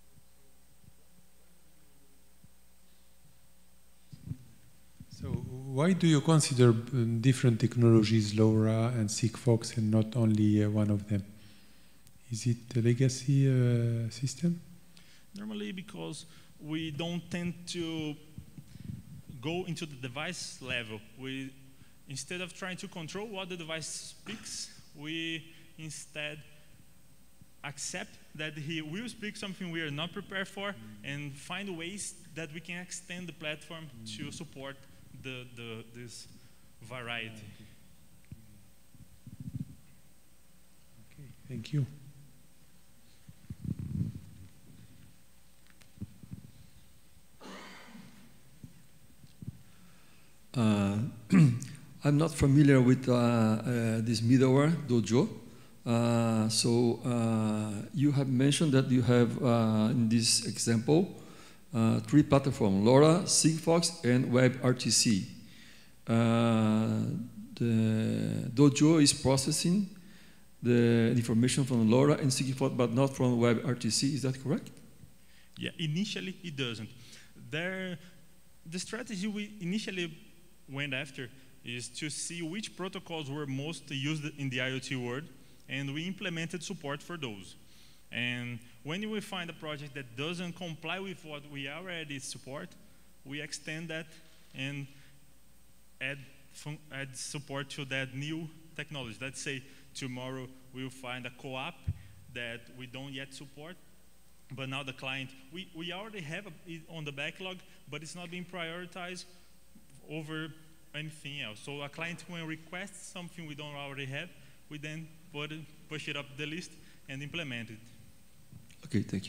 So Why do you consider different technologies, LoRa and Sigfox, and not only one of them? Is it a legacy system? Normally because we don't tend to go into the device level. Instead of trying to control what the device speaks, we instead accept that he will speak something we are not prepared for and find ways that we can extend the platform to support this variety. Okay, thank you. I'm not familiar with this middleware, Dojo. You have mentioned that you have, in this example, 3 platforms, LoRa, Sigfox, and WebRTC. The Dojo is processing the information from LoRa and Sigfox, but not from WebRTC. Is that correct? Yeah, initially it doesn't. The strategy we initially went after is to see which protocols were most used in the IoT world, and we implemented support for those. And when we find a project that doesn't comply with what we already support, we extend that and add support to that new technology. Let's say tomorrow we'll find a co-op that we don't yet support, but now the client, we already have it on the backlog, but it's not being prioritized over anything else. So a client, when requests something we don't already have, we then push it up the list and implement it. Okay, thank you.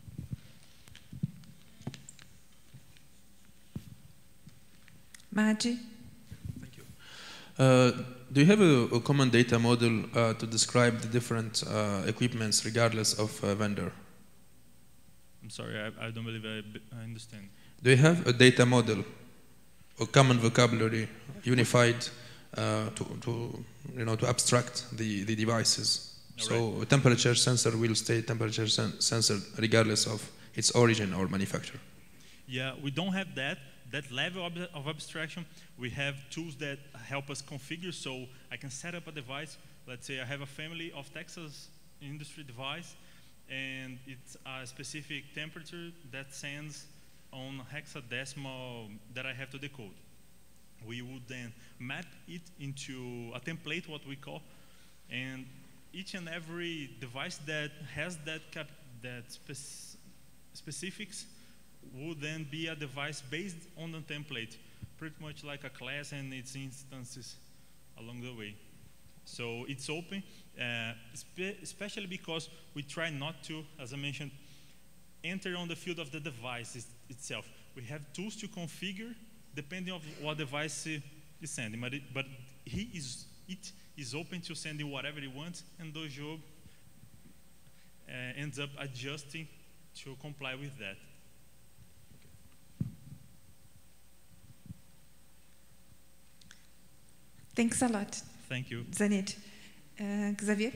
Maggi? Thank you. Do you have a common data model to describe the different equipments regardless of vendor? I'm sorry, I don't believe I understand. Do you have a data model, a common vocabulary, unified to abstract the devices? All so right. a temperature sensor will stay temperature sensor regardless of its origin or manufacturer. Yeah, we don't have that level of abstraction. We have tools that help us configure, so I can set up a device. Let's say I have a family of Texas industry device, and it's a specific temperature that sends on hexadecimal that I have to decode. We would then map it into a template, what we call, and each and every device that has that specifics would then be a device based on the template, pretty much like a class and its instances along the way. So it's open, especially because we try not to, as I mentioned, enter on the field of the device itself. We have tools to configure depending on what device is sending, but it is open to sending whatever it wants, and Dojo ends up adjusting to comply with that. Thanks a lot. Thank you. Zanit. Xavier?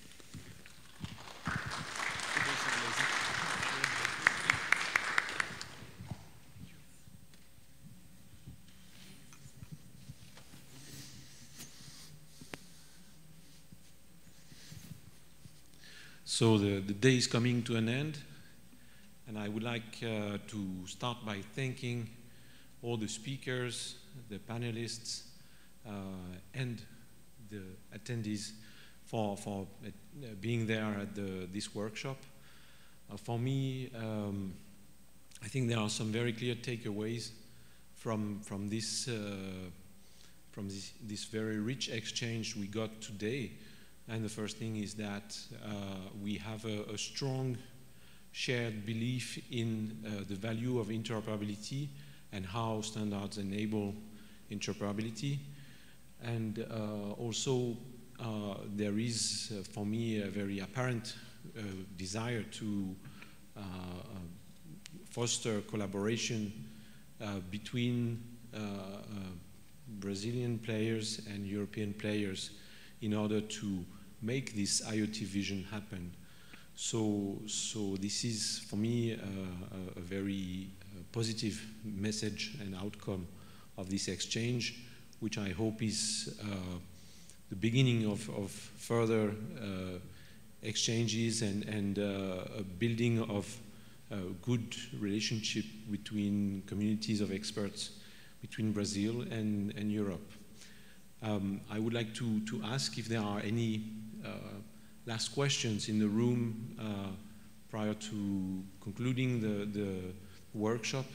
So the day is coming to an end, and I would like to start by thanking all the speakers, the panelists, and the attendees for being there at this workshop. For me, I think there are some very clear takeaways from this very rich exchange we got today. And the first thing is that we have a strong shared belief in the value of interoperability and how standards enable interoperability. And also there is, for me, a very apparent desire to foster collaboration between Brazilian players and European players in order to make this IoT vision happen. So this is, for me, a very positive message and outcome this exchange, which I hope is the beginning of further exchanges and a building of a good relationship between communities of experts between Brazil and Europe. I would like to ask if there are any last questions in the room prior to concluding the workshop.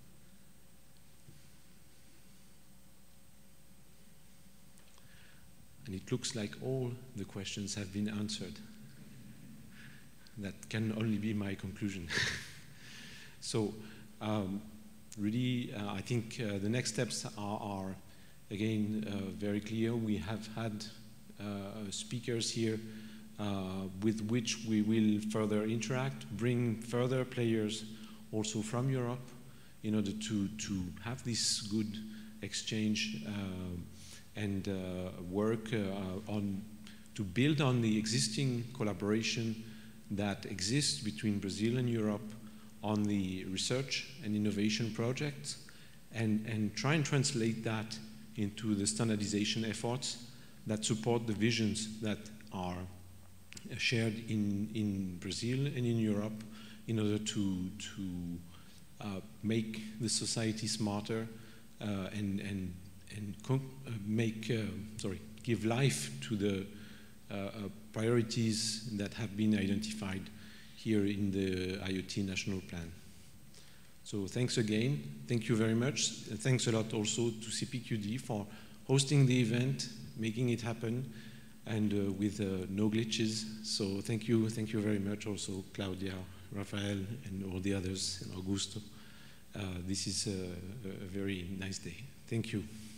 And it looks like all the questions have been answered. That can only be my conclusion. So, really, I think the next steps are again, very clear. We have had speakers here with which we will further interact, bring further players also from Europe in order to have this good exchange and work to build on the existing collaboration that exists between Brazil and Europe on the research and innovation projects and try and translate that into the standardization efforts that support the visions that are shared in Brazil and in Europe in order to make the society smarter and give life to the priorities that have been identified here in the IoT National Plan. So thanks again. Thank you very much. And thanks a lot also to CPQD for hosting the event, making it happen, and with no glitches. So thank you very much also, Claudia, Rafael, and all the others, and Augusto. This is a very nice day. Thank you.